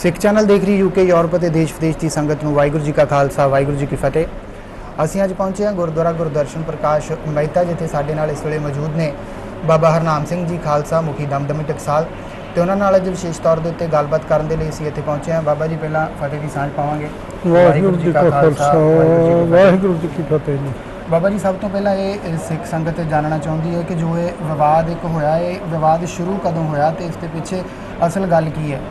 Sikh channel देख रही UK Europe और देश विदेश की संगत नूं वाहिगुरू जी का खालसा वाहिगुरू जी की फतेह। असीं अज पहुंचे हैं गुरुद्वारा गुरदर्शन प्रकाश मਹਿਤਾ जिथे साडे नाल इस वेले मौजूद ने बाबा हरनाम सिंह जी खालसा मुखी दमदमी टकसाल तो उन्होंने नाल अज विशेष तौर के उत्ते गलबात करने के लिए असीं इत्थे पहुंचे हैं। बाबा जी पहला फतेह की सांझ पावांगे। वाहिगुरू जी का खालसा वाहिगुरू जी की फतेह जी। बाबा जी सब तो पहला ये सिख संगत जानना चाहती है कि जो ये विवाद एक होया है विवाद शुरू कदों होया तो इसके पीछे असल गल की है।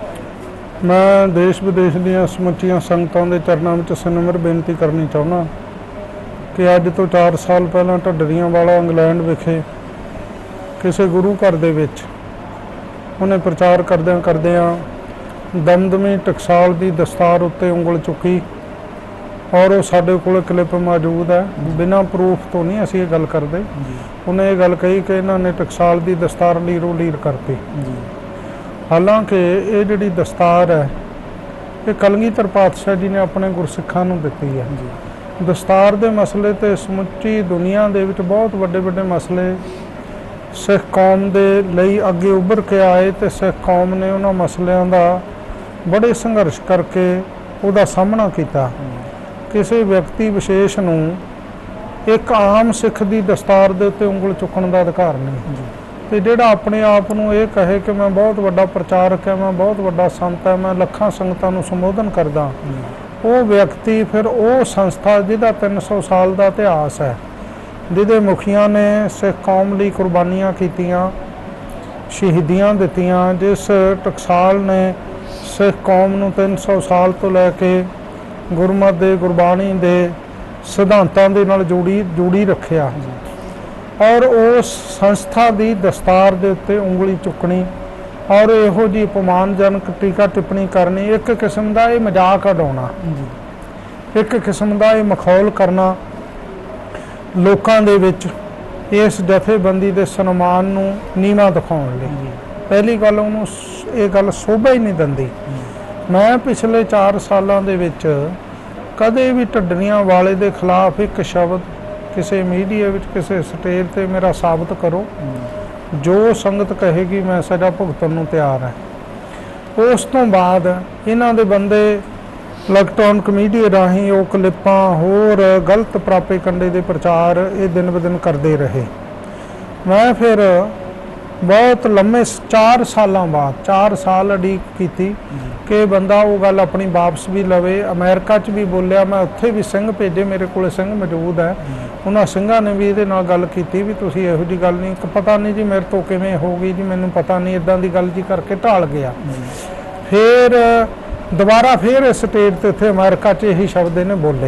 मैं देश विदेश ਦੀਆਂ ਸਮੁੱਚੀਆਂ ਸੰਗਤਾਂ ਦੇ ਚਰਨਾਂ ਵਿੱਚ ਸਨਮਰ ਬੇਨਤੀ ਕਰਨੀ ਚਾਹੁੰਦਾ ਕਿ ਅੱਜ ਤੋਂ 4 ਸਾਲ ਪਹਿਲਾਂ ਢੱਡਰੀਆਂ ਵਾਲਾ ਇੰਗਲੈਂਡ ਵਿਖੇ ਕਿਸੇ ਗੁਰੂ ਘਰ ਦੇ ਵਿੱਚ ਉਹਨੇ ਪ੍ਰਚਾਰ ਕਰਦਿਆਂ ਦਮਦਮੀ ਟਕਸਾਲ ਦੀ ਦਸਤਾਰ ਉੱਤੇ ਉਂਗਲ ਚੁੱਕੀ और वो साढ़े को क्लिप मौजूद है। बिना प्रूफ तो नहीं असी ये गल करते। उन्हें ये गल कही कि इन्होंने टकसाल की दस्तार लीरो लीर करती। हालांकि ये जी दस्तार है ये कलगीधर पातशाह जी ने अपने गुरसिखां नूं दित्ती है। दस्तार के मसले तो समुची दुनिया के बहुत वड्डे वड्डे मसले सिख कौम के लिए अगे उभर के आए तो सिख कौम ने उन्होंने मसलों का बड़े संघर्ष करके उसका सामना किया। किसी व्यक्ति विशेष नूं एक आम सिख की दस्तार के उत्ते उंगल चुकण का अधिकार नहीं तो जिहड़ा अपने आप नूं ये कहे कि मैं बहुत वड्डा प्रचारक है, मैं बहुत वड्डा संत है, मैं लखां संगतां नूं संबोधन करदा, वो व्यक्ति फिर वो संस्था जिहदा 300 साल का इतिहास है, जिहदे मुखिया ने सिख कौम लई कुर्बानियां कीतियां, शहीदियां दित्तियां, जिस टकसाल ने सिख कौम नूं 300 साल तो लैके गुरमत दे गुरबाणी दे सिद्धांतां दे नाल जोड़ी रखिया और उस संस्था की दस्तार दे उत्ते उंगली चुकनी और इहो जी अपमानजनक टीका टिप्पणी करनी एक किस्म का ये मजाक उड़ाउणा, एक किस्म का ये मखौल करना लोकां दे विच इस जथेबंदी के सन्मान नूं नीवां दिखाउण लई। पहली गल उहनूं ये गल शोभा ही नहीं दिंदी। मैं पिछले 4 सालों के विच कदे भी ढड्डरियां वाले के खिलाफ एक शब्द किसी मीडिया विच किसी स्टेज पर मेरा साबित करो, जो संगत कहेगी मैं सजा भुगतन नूं तैयार है। उस तो बाद इन्हां दे बंदे इलैक्ट्रॉनिक मीडिया राही वो क्लिपां होर गलत प्रापे कंडे के प्रचार ये दिन ब दिन करते रहे। मैं फिर बहुत लंबे 4 सालों बाद 4 साल अड़ीक की कि बंदा वो गल अपनी वापस भी लवे। अमेरिका च भी बोलिया, मैं उत्थे भी सिंह भेजे, मेरे को सिंह मौजूद है, उन्होंने सिंघां ने भी ये गल की भी तुसीं इहो जी गल नहीं, पता नहीं जी मेरे तो किवें हो गई जी, मैनूं पता नहीं, इदां दी गल जी करके टाल गया। फिर दोबारा फिर इस स्टेज ते इत्थे अमेरिका च यही शब्द इन्हें बोले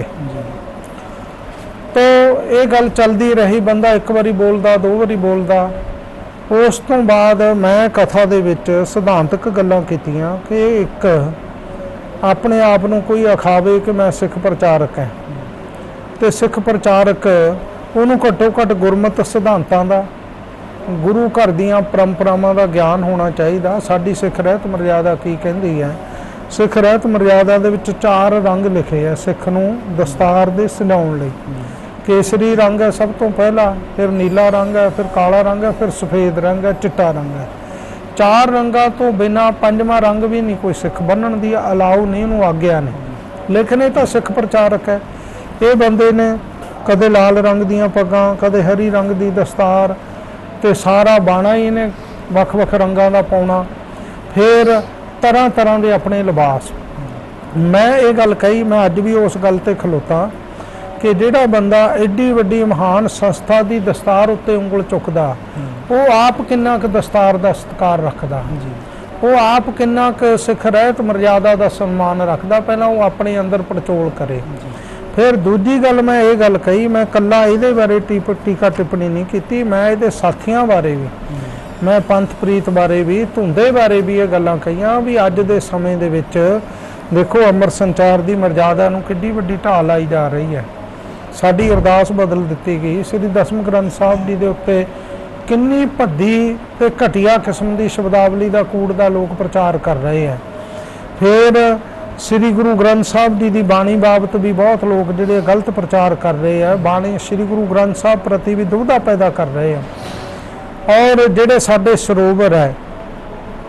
तो ये गल चलती रही। बंदा एक बारी बोलदा, 2 बारी बोलदा। उस तो बाद मैं कथा दे विच सिद्धांतक गल्लां कीतियां कि एक अपने आप नूं कोई अखावे कि मैं सिख प्रचारक है तो सिख प्रचारक उहनूं घट्टो घट्ट गुरमत सिद्धांतां दा गुरु घर दीआं परंपरावां दा ज्ञान होना चाहिए। साडी सिख रहत मर्यादा की कहंदी है, सिख रहत मर्यादा दे विच 4 रंग लिखे है सिख नूं दस्तार दे सजाउण लई। केसरी रंग है सब तो पहला, फिर नीला रंग है, फिर काला रंग है, फिर सफ़ेद रंग है, चिट्टा रंग है। 4 रंगा तो बिना 5वां रंग भी नहीं कोई सिख बन्नण दी अलाउ नहीं, उन्होंने आग्या नहीं। लेकिन ये तो सिख प्रचारक है। ये बंदे ने कदे लाल रंग दियां पग्गां, कदे हरी रंग दी दस्तार ते सारा बाणा ही इन्हें वख-वख रंगां दा पाउणा, फिर तरह तरह के अपने लिबास। मैं ये गल कही, मैं अज भी उस गल ते खलोता कि जिहड़ा बंदा एडी वड्डी महान संस्था की दस्तार उत्ते उंगल चुकदा वो आप किन्ना क दस्तार का सत्कार रखदा, वो आप किन्ना क सिख रहत मर्यादा का सम्मान रखदा। पहला वो अपने अंदर पड़चोल करे। फिर दूजी गल मैं ये गल कही, मैं कल्ला इहदे बारे टीका टिप्पणी नहीं की, मैं इहदे साथियां बारे भी, मैं पंथ प्रीत बारे भी, धुंधे बारे भी ये गल्लां कहीआं भी अज दे समय दे विच देखो अमर संचार की मर्यादा नूं किड्डी वड्डी ढाल आई जा रही है। साडी अरदास बदल दी गई। श्री दसम ग्रंथ साहब जी के उत्ते किन्नी भद्दी ते घटिया किस्म की शब्दावली का कूड़ का लोग प्रचार कर रहे हैं। फिर श्री गुरु ग्रंथ साहब जी की बाणी बाबत भी बहुत लोग जिहड़े गलत प्रचार कर रहे हैं। बाणी श्री गुरु ग्रंथ साहब प्रति भी दुविधा पैदा कर रहे हैं। और जिहड़े साडे सरोवर है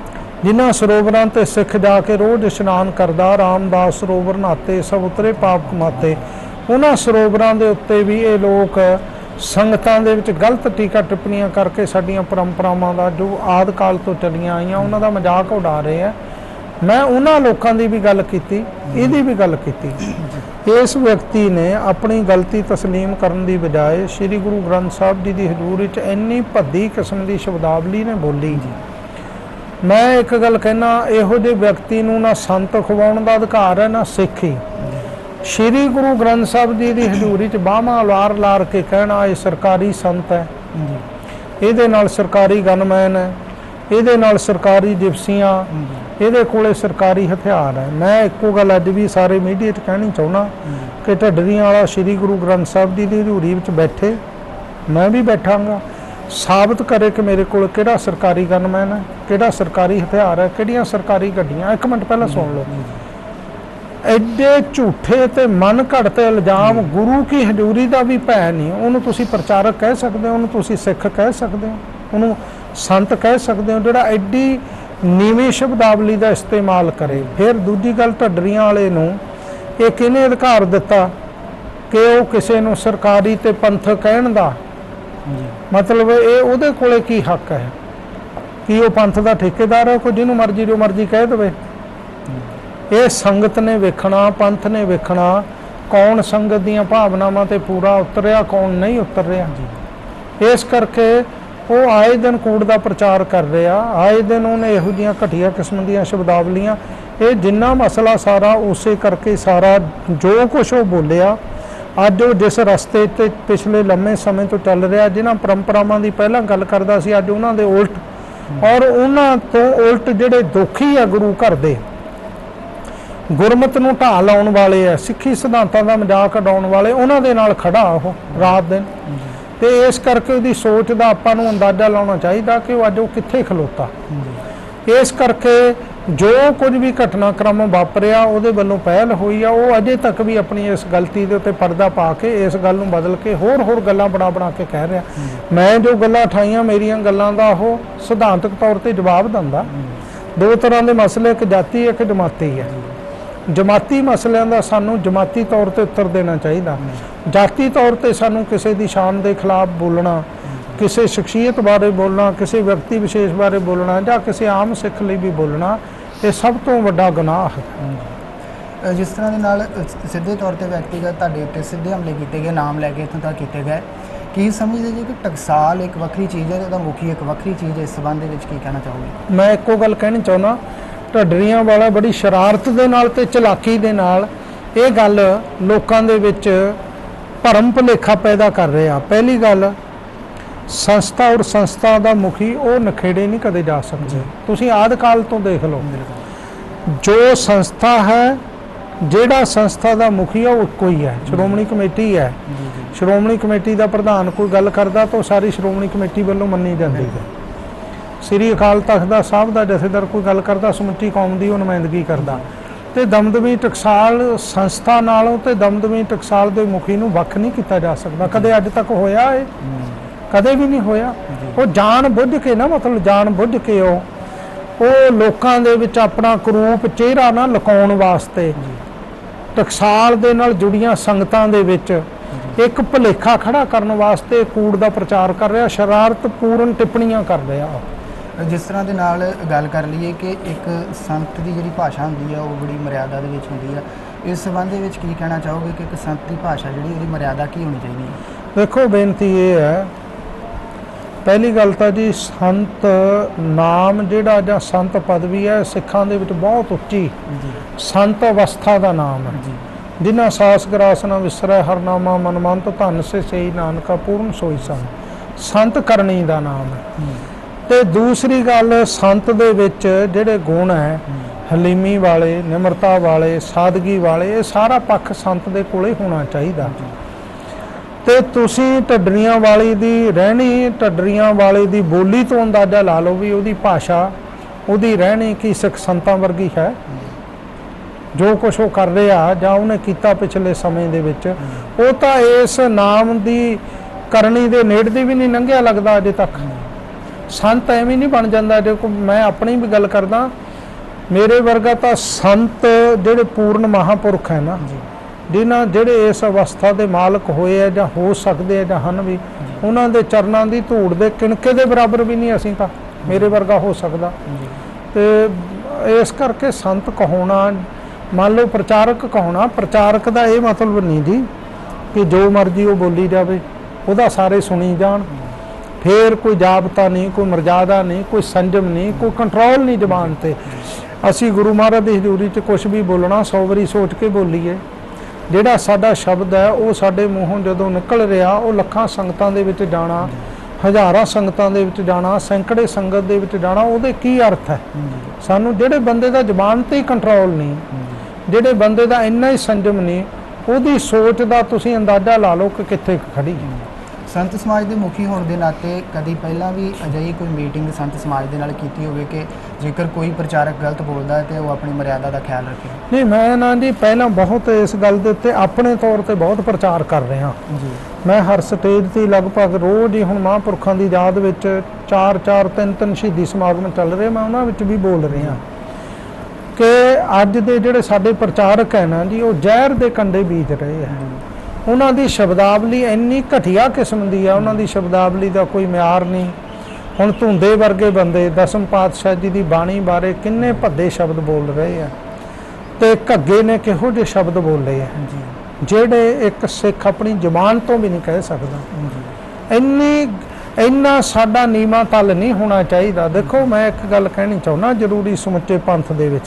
जिन्हां ਸਰੋਵਰਾਂ ਤੇ ਸਿੱਖ ਜਾ ਕੇ ਰੋਜ਼ ਇਸ਼ਨਾਨ ਕਰਦਾ, ਰਾਮਦਾਸ ਸਰੋਵਰ ਨਹਾਤੇ ਸਭ ਉਤਰੇ ਪਾਪ ਕਮਾਤੇ। ਉਹਨਾਂ ਸਰੋਵਰਾਂ ਦੇ ਉੱਤੇ ਵੀ ਇਹ ਲੋਕ ਸੰਗਤਾਂ ਦੇ ਵਿੱਚ ਗਲਤ ਟੀਕਾ ਟਿੱਪਣੀਆਂ ਕਰਕੇ ਸਾਡੀਆਂ ਪਰੰਪਰਾਵਾਂ ਦਾ ਜੋ ਆਦਿ ਕਾਲ ਤੋਂ ਚੱਲੀਆਂ ਆਈਆਂ ਉਹਨਾਂ ਦਾ ਮਜ਼ਾਕ ਉਡਾ ਰਹੇ ਆ। ਮੈਂ ਉਹਨਾਂ ਲੋਕਾਂ ਦੀ ਵੀ ਗੱਲ ਕੀਤੀ, ਇਹਦੀ ਵੀ ਗੱਲ ਕੀਤੀ। ਇਸ ਵਿਅਕਤੀ ਨੇ ਆਪਣੀ ਗਲਤੀ ਤਸਲੀਮ ਕਰਨ ਦੀ ਬਜਾਏ ਸ੍ਰੀ ਗੁਰੂ ਗ੍ਰੰਥ ਸਾਹਿਬ ਜੀ ਦੀ ਹਜ਼ੂਰ ਵਿੱਚ ਇੰਨੀ ਭੱਦੀ ਕਿਸਮ ਦੀ ਸ਼ਬਦਾਵਲੀ ਨੇ ਬੋਲੀ। ਮੈਂ ਇੱਕ ਗੱਲ ਕਹਿਣਾ, ਇਹੋ ਜਿਹੇ ਵਿਅਕਤੀ ਨੂੰ ਨਾ ਸੰਤ ਖਵਾਉਣ ਦਾ ਅਧਿਕਾਰ ਹੈ ਨਾ ਸਿੱਖੀ। ਸ਼੍ਰੀ ਗੁਰੂ ਗ੍ਰੰਥ ਸਾਹਿਬ ਜੀ ਦੀ ਹਜ਼ੂਰੀ 'ਚ ਬਾਹਾਂ ਲਾਰ ਕੇ ਕਹਿਣਾ ਇਹ ਸਰਕਾਰੀ ਸੰਤ ਹੈ, ਇਹਦੇ ਨਾਲ ਸਰਕਾਰੀ ਗਨਮੈਨ ਹੈ, ਇਹਦੇ ਨਾਲ ਸਰਕਾਰੀ ਜਿਪਸੀਆਂ, ਇਹਦੇ ਕੋਲੇ ਸਰਕਾਰੀ ਹਥਿਆਰ ਹੈ। ਮੈਂ ਇੱਕੋ ਗੱਲ ਅੱਜ ਵੀ ਸਾਰੇ ਮੀਡੀਆ 'ਚ ਕਹਿਣੀ ਚਾਹੁੰਦਾ ਕਿ ਢੱਡਰੀਆਂ ਵਾਲਾ ਸ਼੍ਰੀ ਗੁਰੂ ਗ੍ਰੰਥ ਸਾਹਿਬ ਜੀ ਦੀ ਹਜ਼ੂਰੀ ਵਿੱਚ ਬੈਠੇ, ਮੈਂ ਵੀ ਬੈਠਾਂਗਾ, ਸਾਬਤ ਕਰੇ ਕਿ ਮੇਰੇ ਕੋਲ ਕਿਹੜਾ ਸਰਕਾਰੀ ਗਨਮੈਨ ਹੈ, ਕਿਹੜਾ ਸਰਕਾਰੀ ਹਥਿਆਰ ਹੈ, ਕਿਹੜੀਆਂ ਸਰਕਾਰੀ ਗੱਡੀਆਂ। ਇੱਕ ਮਿੰਟ ਪਹਿਲਾਂ ਸੁਣ ਲਓ। ਐਡੇ ਝੂਠੇ ਤੇ ਮਨ ਘੜਤ ਇਲਜ਼ਾਮ ਗੁਰੂ ਕੀ ਹਜ਼ੂਰੀ ਦਾ ਵੀ ਭੈ ਨਹੀਂ। ਉਹਨੂੰ ਤੁਸੀਂ ਪ੍ਰਚਾਰਕ ਕਹਿ ਸਕਦੇ ਹੋ, ਉਹਨੂੰ ਤੁਸੀਂ ਸਿੱਖ ਕਹਿ ਸਕਦੇ ਹੋ, ਉਹਨੂੰ ਸੰਤ ਕਹਿ ਸਕਦੇ ਹੋ, ਜਿਹੜਾ ਐਡੀ ਨੀਵੀਂ ਸ਼ਬਦਾਵਲੀ ਦਾ ਇਸਤੇਮਾਲ ਕਰੇ। ਫਿਰ ਦੂਜੀ ਗੱਲ, ਢੱਡਰੀਆਂ ਵਾਲੇ ਨੂੰ ਇਹ ਕਿਹਨੇ ਅਧਿਕਾਰ ਦਿੱਤਾ ਕਿ ਉਹ ਕਿਸੇ ਨੂੰ ਸਰਕਾਰੀ ਤੇ ਪੰਥਕ ਕਹਿਣ ਦਾ? ਮਤਲਬ ਇਹ ਉਹਦੇ ਕੋਲੇ ਕੀ ਹੱਕ ਹੈ? ਕੀ ਉਹ ਪੰਥ ਦਾ ਠੇਕੇਦਾਰ ਹੈ, ਕੋਈ ਜਿਹਨੂੰ ਮਰਜ਼ੀ ਜੋ ਮਰਜ਼ੀ ਕਹਿ ਦੇਵੇ? ਇਹ ਸੰਗਤ ਨੇ ਵੇਖਣਾ, ਪੰਥ ਨੇ ਵੇਖਣਾ ਕੌਣ ਸੰਗਤ ਦੀਆਂ ਭਾਵਨਾਵਾਂ ਤੇ ਪੂਰਾ ਉਤਰਿਆ, ਕੌਣ ਨਹੀਂ ਉਤਰ ਰਿਹਾ। ਇਸ ਕਰਕੇ ਉਹ ਆਏ ਦਿਨ ਕੂੜ ਦਾ ਪ੍ਰਚਾਰ ਕਰ ਰਿਹਾ, ਆਏ ਦਿਨ ਉਹਨੇ ਇਹੋ ਜਿਹੀਆਂ ਘਟੀਆ ਕਿਸਮ ਦੀਆਂ ਸ਼ਬਦਾਵਲੀਆਂ। ਇਹ ਜਿੰਨਾ ਮਸਲਾ ਸਾਰਾ ਉਸੇ ਕਰਕੇ ਸਾਰਾ ਜੋ ਕੁਛ ਉਹ ਬੋਲਿਆ, ਅੱਜ ਉਹ ਜਿਸ ਰਸਤੇ ਤੇ ਪਿਛਲੇ ਲੰਮੇ ਸਮੇਂ ਤੋਂ ਚੱਲ ਰਿਹਾ, ਜਿਨ੍ਹਾਂ ਪਰੰਪਰਾਵਾਂ ਦੀ ਪਹਿਲਾਂ ਗੱਲ ਕਰਦਾ ਸੀ, ਅੱਜ ਉਹਨਾਂ ਦੇ ਉਲਟ, ਔਰ ਉਹਨਾਂ ਤੋਂ ਉਲਟ ਜਿਹੜੇ ਦੋਖੀ ਆ ਗੁਰੂ ਘਰ ਦੇ, ਗੁਰਮਤ ਨੂੰ ਢਾਹ ਲਾਉਣ ਵਾਲੇ ਆ, ਸਿੱਖੀ ਸਿਧਾਂਤਾਂ ਦਾ ਮਜ਼ਾਕ ਉਡਾਉਣ ਵਾਲੇ, ਉਹਨਾਂ ਦੇ ਨਾਲ ਖੜਾ ਉਹ ਰਾਤ ਦਿਨ। ਤੇ ਇਸ ਕਰਕੇ ਉਹਦੀ ਸੋਚ ਦਾ ਆਪਾਂ ਨੂੰ ਅੰਦਾਜ਼ਾ ਲਾਉਣਾ ਚਾਹੀਦਾ ਕਿ ਉਹ ਅੱਜ ਉਹ ਕਿੱਥੇ ਖਲੋਤਾ। ਇਸ ਕਰਕੇ ਜੋ ਕੁਝ ਵੀ ਘਟਨਾਕ੍ਰਮ ਵਾਪਰਿਆ ਉਹਦੇ ਵੱਲੋਂ ਪਹਿਲ ਹੋਈ ਆ, ਉਹ ਅਜੇ ਤੱਕ ਵੀ ਆਪਣੀ ਇਸ ਗਲਤੀ ਦੇ ਉੱਤੇ ਪਰਦਾ ਪਾ ਕੇ ਇਸ ਗੱਲ ਨੂੰ ਬਦਲ ਕੇ ਹੋਰ ਗੱਲਾਂ ਬਣਾ ਕੇ ਕਹਿ ਰਿਹਾ। ਮੈਂ ਜੋ ਗੱਲਾਂ ਉਠਾਈਆਂ, ਮੇਰੀਆਂ ਗੱਲਾਂ ਦਾ ਉਹ ਸਿਧਾਂਤਕ ਤੌਰ ਤੇ ਜਵਾਬ ਦਿੰਦਾ। ਦੋ ਤਰ੍ਹਾਂ ਦੇ ਮਸਲੇ, ਇੱਕ ਜਾਤੀ ਇੱਕ ਜਮਾਤੀ ਹੈ। ਜਮਾਤੀ ਮਸਲਿਆਂ ਦਾ ਸਾਨੂੰ ਜਮਾਤੀ ਤੌਰ ਤੇ ਉੱਤਰ ਦੇਣਾ ਚਾਹੀਦਾ। ਜਾਤੀ ਤੌਰ ਤੇ ਸਾਨੂੰ ਕਿਸੇ ਦੀ ਸ਼ਾਨ ਦੇ ਖਿਲਾਫ ਬੋਲਣਾ, ਕਿਸੇ ਸ਼ਖਸੀਅਤ ਬਾਰੇ ਬੋਲਣਾ, ਕਿਸੇ ਵਿਅਕਤੀ ਵਿਸ਼ੇਸ਼ ਬਾਰੇ ਬੋਲਣਾ ਜਾਂ ਕਿਸੇ ਆਮ ਸਿੱਖ ਲਈ ਵੀ ਬੋਲਣਾ, ਇਹ ਸਭ ਤੋਂ ਵੱਡਾ ਗੁਨਾਹ ਹੈ। ਜਿਸ ਤਰ੍ਹਾਂ ਦੇ ਨਾਲ ਸਿੱਧੇ ਤੌਰ ਤੇ ਵਿਅਕਤੀਗਤ ਤੁਹਾਡੇ ਉੱਤੇ ਸਿੱਧੇ ਹਮਲੇ ਕੀਤੇ ਗਏ, ਨਾਮ ਲੈ ਕੇ ਇੱਥੋਂ ਤੱਕ ਕੀਤੇ ਗਏ, ਕੀ ਸਮਝਦੇ ਜੀ ਕਿ ਟਕਸਾਲ ਇੱਕ ਵੱਖਰੀ ਚੀਜ਼ ਹੈ, ਉਹਦਾ ਮੁਖੀ ਇੱਕ ਵੱਖਰੀ ਚੀਜ਼ ਹੈ? ਇਸ ਸੰਬੰਧ ਦੇ ਵਿੱਚ ਕੀ ਕਹਿਣਾ ਚਾਹੋਗੇ? ਮੈਂ ਇੱਕੋ ਗੱਲ ਕਹਿਣੀ ਚਾਹੁੰਦਾ, ਢੱਡਰੀਆਂ ਵਾਲਾ ਬੜੀ ਸ਼ਰਾਰਤ ਦੇ ਨਾਲ ਤੇ ਚਲਾਕੀ ਦੇ ਨਾਲ ਇਹ ਗੱਲ ਲੋਕਾਂ ਦੇ ਵਿੱਚ ਭਰਮ ਭੁਲੇਖਾ ਪੈਦਾ ਕਰ ਰਿਹਾ। ਪਹਿਲੀ ਗੱਲ, ਸੰਸਥਾ ਔਰ ਸੰਸਥਾ ਦਾ ਮੁਖੀ ਉਹ ਨਖੇੜੇ ਨਹੀਂ ਕਦੇ ਜਾ ਸਕਦੇ। ਤੁਸੀਂ ਆਦਿ ਕਾਲ ਤੋਂ ਦੇਖ ਲਓ, ਜੋ ਸੰਸਥਾ ਹੈ, ਜਿਹੜਾ ਸੰਸਥਾ ਦਾ ਮੁਖੀ ਆ ਉਹ ਇੱਕੋ ਹੀ ਹੈ, ਸ਼੍ਰੋਮਣੀ ਕਮੇਟੀ ਹੈ। ਸ਼੍ਰੋਮਣੀ ਕਮੇਟੀ ਦਾ ਪ੍ਰਧਾਨ ਕੋਈ ਗੱਲ ਕਰਦਾ ਤਾਂ ਸਾਰੀ ਸ਼੍ਰੋਮਣੀ ਕਮੇਟੀ ਵੱਲੋਂ ਮੰਨੀ ਜਾਂਦੀ ਹੈ। ਸ੍ਰੀ ਅਕਾਲ ਤਖਤ ਦਾ ਸਾਹਿਬ ਦਾ ਜਥੇਦਾਰ ਕੋਈ ਗੱਲ ਕਰਦਾ, ਸਮੁੱਚੀ ਕੌਮ ਦੀ ਉਹ ਨੁਮਾਇੰਦਗੀ ਕਰਦਾ। ਤੇ ਦਮਦਮੀ ਟਕਸਾਲ ਸੰਸਥਾ ਨਾਲੋਂ ਤੇ ਦਮਦਮੀ ਟਕਸਾਲ ਦੇ ਮੁਖੀ ਨੂੰ ਵੱਖ ਨਹੀਂ ਕੀਤਾ ਜਾ ਸਕਦਾ। ਕਦੇ ਅੱਜ ਤੱਕ ਹੋਇਆ ਇਹ? ਕਦੇ ਵੀ ਨਹੀਂ ਹੋਇਆ। ਉਹ ਜਾਣ ਬੁੱਝ ਕੇ ਨਾ, ਮਤਲਬ ਜਾਣ ਬੁੱਝ ਕੇ ਉਹ ਲੋਕਾਂ ਦੇ ਵਿੱਚ ਆਪਣਾ ਕਰੂਪ ਚਿਹਰਾ ਨਾ ਲੁਕਾਉਣ ਵਾਸਤੇ ਟਕਸਾਲ ਦੇ ਨਾਲ ਜੁੜੀਆਂ ਸੰਗਤਾਂ ਦੇ ਵਿੱਚ ਇੱਕ ਭੁਲੇਖਾ ਖੜਾ ਕਰਨ ਵਾਸਤੇ ਕੂੜ ਦਾ ਪ੍ਰਚਾਰ ਕਰ ਰਿਹਾ, ਸ਼ਰਾਰਤਪੂਰਨ ਟਿੱਪਣੀਆਂ ਕਰ ਰਿਹਾ। ਜਿਸ ਤਰ੍ਹਾਂ ਦੇ ਨਾਲ ਗੱਲ ਕਰ ਲਈਏ ਕਿ ਇੱਕ ਸੰਤ ਦੀ ਜਿਹੜੀ ਭਾਸ਼ਾ ਹੁੰਦੀ ਆ ਉਹ ਬੜੀ ਮਰਿਆਦਾ ਦੇ ਵਿੱਚ ਹੁੰਦੀ ਆ, ਇਸ ਸੰਬੰਧ ਦੇ ਵਿੱਚ ਕੀ ਕਹਿਣਾ ਚਾਹੋਗੇ ਕਿ ਇੱਕ ਸੰਤ ਦੀ ਭਾਸ਼ਾ ਜਿਹੜੀ ਉਹਦੀ ਮਰਿਆਦਾ ਕੀ ਹੋਣੀ ਚਾਹੀਦੀ ਹੈ? ਦੇਖੋ, ਬੇਨਤੀ ਇਹ ਹੈ, ਪਹਿਲੀ ਗੱਲ ਤਾਂ ਜੀ ਸੰਤ ਨਾਮ ਜਿਹੜਾ ਜਾਂ ਸੰਤ ਪਦਵੀ ਹੈ ਸਿੱਖਾਂ ਦੇ ਵਿੱਚ ਬਹੁਤ ਉੱਚੀ ਸੰਤ ਅਵਸਥਾ ਦਾ ਨਾਮ ਹੈ। ਜਿਨ੍ਹਾਂ ਸਾਸ ਗਰਾਸ ਨਾ ਵਿਸਰੈ ਹਰਨਾਮਾ ਮਨਮੰਤ ਧਨ ਸੇ ਸਈ ਨਾਨਕਾ ਪੂਰਨ ਸੋਈ ਸੰਤ ਕਰਨੀ ਦਾ ਨਾਮ ਹੈ। ਤੇ ਦੂਸਰੀ ਗੱਲ, ਸੰਤ ਦੇ ਵਿੱਚ ਜਿਹੜੇ ਗੁਣ ਹੈ, ਹਲੀਮੀ ਵਾਲੇ, ਨਿਮਰਤਾ ਵਾਲੇ, ਸਾਦਗੀ ਵਾਲੇ, ਇਹ ਸਾਰਾ ਪੱਖ ਸੰਤ ਦੇ ਕੋਲੇ ਹੋਣਾ ਚਾਹੀਦਾ। ਤੇ ਤੁਸੀਂ ਢੱਡਰੀਆਂ ਵਾਲੀ ਦੀ ਰਹਿਣੀ, ਢੱਡਰੀਆਂ ਵਾਲੇ ਦੀ ਬੋਲੀ ਤੋਂ ਅੰਦਾਜ਼ਾ ਲਾ ਲਓ ਵੀ ਉਹਦੀ ਭਾਸ਼ਾ, ਉਹਦੀ ਰਹਿਣੀ ਕੀ ਸਿੱਖ ਸੰਤਾਂ ਵਰਗੀ ਹੈ? ਜੋ ਕੁਛ ਉਹ ਕਰ ਰਿਹਾ ਜਾਂ ਉਹਨੇ ਕੀਤਾ ਪਿਛਲੇ ਸਮੇਂ ਦੇ ਵਿੱਚ, ਉਹ ਤਾਂ ਇਸ ਨਾਮ ਦੀ ਕਰਨੀ ਦੇ ਨੇੜੇ ਵੀ ਨਹੀਂ ਲੰਘਿਆ ਲੱਗਦਾ ਅਜੇ ਤੱਕ। ਸੰਤ ਐਵੇਂ ਨਹੀਂ ਬਣ ਜਾਂਦਾ। ਜੇ ਮੈਂ ਆਪਣੀ ਵੀ ਗੱਲ ਕਰਦਾ, मेरे वर्गा तो संत ਜਿਹੜੇ पूर्ण महापुरख है ना ਜਿਨ੍ਹਾਂ ਜਿਹੜੇ ਇਸ ਅਵਸਥਾ ਦੇ ਮਾਲਕ ਹੋਏ ਆ ਜਾਂ ਹੋ ਸਕਦੇ ਆ ਜਾਂ ਹਨ ਵੀ, ਉਹਨਾਂ ਦੇ ਚਰਨਾਂ ਦੀ ਧੂੜ ਦੇ ਕਿਣਕੇ ਦੇ ਬਰਾਬਰ ਵੀ ਨਹੀਂ ਅਸੀਂ ਤਾਂ ਮੇਰੇ ਵਰਗਾ ਹੋ ਸਕਦਾ। ਤੇ ਇਸ ਕਰਕੇ ਸੰਤ ਕਹਾਉਣਾ, ਮੰਨ ਲਓ ਪ੍ਰਚਾਰਕ ਕਹਾਉਣਾ, ਪ੍ਰਚਾਰਕ ਦਾ ਇਹ ਮਤਲਬ ਨਹੀਂ ਜੀ ਕਿ ਜੋ ਮਰਜ਼ੀ ਉਹ ਬੋਲੀ ਜਾਵੇ, ਉਹਦਾ ਸਾਰੇ ਸੁਣੀ ਜਾਣ, ਫਿਰ ਕੋਈ ਜਾਬਤਾ ਨਹੀਂ, ਕੋਈ ਮਰਜ਼ਾਦਾ ਨਹੀਂ, ਕੋਈ ਸੰਜਮ ਨਹੀਂ, ਕੋਈ ਕੰਟਰੋਲ ਨਹੀਂ ਜ਼ਬਾਨ ਤੇ। ਅਸੀਂ ਗੁਰੂ ਮਹਾਰਾਜ ਦੀ ਹਜ਼ੂਰੀ 'ਚ ਕੁਛ ਵੀ ਬੋਲਣਾ 100 ਵਾਰੀ ਸੋਚ ਕੇ ਬੋਲੀਏ। ਜਿਹੜਾ ਸਾਡਾ ਸ਼ਬਦ ਹੈ ਉਹ ਸਾਡੇ ਮੂੰਹੋਂ ਜਦੋਂ ਨਿਕਲ ਰਿਹਾ, ਉਹ ਲੱਖਾਂ ਸੰਗਤਾਂ ਦੇ ਵਿੱਚ ਜਾਣਾ, ਹਜ਼ਾਰਾਂ ਸੰਗਤਾਂ ਦੇ ਵਿੱਚ ਜਾਣਾ, ਸੈਂਕੜੇ ਸੰਗਤ ਦੇ ਵਿੱਚ ਜਾਣਾ, ਉਹਦੇ ਕੀ ਅਰਥ ਹੈ? ਸਾਨੂੰ ਜਿਹੜੇ ਬੰਦੇ ਦਾ ਜ਼ਬਾਨ ਤੇ ਹੀ ਕੰਟਰੋਲ ਨਹੀਂ, ਜਿਹੜੇ ਬੰਦੇ ਦਾ ਇੰਨਾ ਹੀ ਸੰਜਮ ਨਹੀਂ, ਉਹਦੀ ਸੋਚ ਦਾ ਤੁਸੀਂ ਅੰਦਾਜ਼ਾ ਲਾ ਲਓ ਕਿ ਕਿੱਥੇ ਖੜੀ ਹੈ। ਸੰਤ ਸਮਾਜ ਦੇ ਮੁਖੀ ਹੋਣ ਦੇ ਨਾਤੇ ਕਦੀ ਪਹਿਲਾਂ ਵੀ ਅਜਿਹੀ ਕੋਈ ਮੀਟਿੰਗ ਸੰਤ ਸਮਾਜ ਦੇ ਨਾਲ ਕੀਤੀ ਹੋਵੇ ਕਿ ਜੇਕਰ ਕੋਈ ਪ੍ਰਚਾਰਕ ਗਲਤ ਬੋਲਦਾ ਹੈ ਤੇ ਉਹ ਆਪਣੀ ਮਰਿਆਦਾ ਦਾ ਖਿਆਲ ਰੱਖੇ? ਨਹੀਂ, ਮੈਂ ਨਾ ਜੀ ਪਹਿਲਾਂ ਬਹੁਤ ਇਸ ਗੱਲ ਦੇ ਉੱਤੇ ਆਪਣੇ ਤੌਰ ਤੇ ਬਹੁਤ ਪ੍ਰਚਾਰ ਕਰ ਰਿਹਾ ਜੀ। ਮੈਂ ਹਰ ਸਟੇਜ ਤੇ ਲਗਭਗ ਰੋਜ਼ ਹੀ ਹੁਣ ਮਹਾਂਪੁਰਖਾਂ ਦੀ ਯਾਦ ਵਿੱਚ 4-4 3-3 ਸ਼ਹੀਦੀ ਸਮਾਗਮ ਚੱਲ ਰਹੇ, ਮੈਂ ਉਹਨਾਂ ਵਿੱਚ ਵੀ ਬੋਲ ਰਿਹਾ ਕਿ ਅੱਜ ਦੇ ਜਿਹੜੇ ਸਾਡੇ ਪ੍ਰਚਾਰਕ ਹੈ ਨਾ ਜੀ, ਉਹ ਜ਼ਹਿਰ ਦੇ ਕੰਡੇ ਬੀਜ ਰਹੇ ਆ। ਉਹਨਾਂ ਦੀ ਸ਼ਬਦਾਵਲੀ ਇੰਨੀ ਘਟੀਆ ਕਿਸਮ ਦੀ ਆ, ਉਹਨਾਂ ਦੀ ਸ਼ਬਦਾਵਲੀ ਦਾ ਕੋਈ ਮਿਆਰ ਨਹੀਂ। ਹੁਣ ਧੁੰਦੇ ਵਰਗੇ ਬੰਦੇ ਦਸਮ ਪਾਤਸ਼ਾਹ ਜੀ ਦੀ ਬਾਣੀ ਬਾਰੇ ਕਿੰਨੇ ਭੱਦੇ ਸ਼ਬਦ ਬੋਲ ਰਹੇ ਆ, ਤੇ ਘੱਗੇ ਨੇ ਕਿਹੋ ਜਿਹੇ ਸ਼ਬਦ ਬੋਲੇ ਆ ਜਿਹੜੇ ਇੱਕ ਸਿੱਖ ਆਪਣੀ ਜ਼ੁਬਾਨ ਤੋਂ ਵੀ ਨਹੀਂ ਕਹਿ ਸਕਦਾ। ਇੰਨਾ ਸਾਡਾ ਨੀਵਾਂ ਤਲ ਨਹੀਂ ਹੋਣਾ ਚਾਹੀਦਾ। ਦੇਖੋ, ਮੈਂ ਇੱਕ ਗੱਲ ਕਹਿਣੀ ਚਾਹੁੰਦਾ ਜ਼ਰੂਰੀ, ਸਮੁੱਚੇ ਪੰਥ ਦੇ ਵਿੱਚ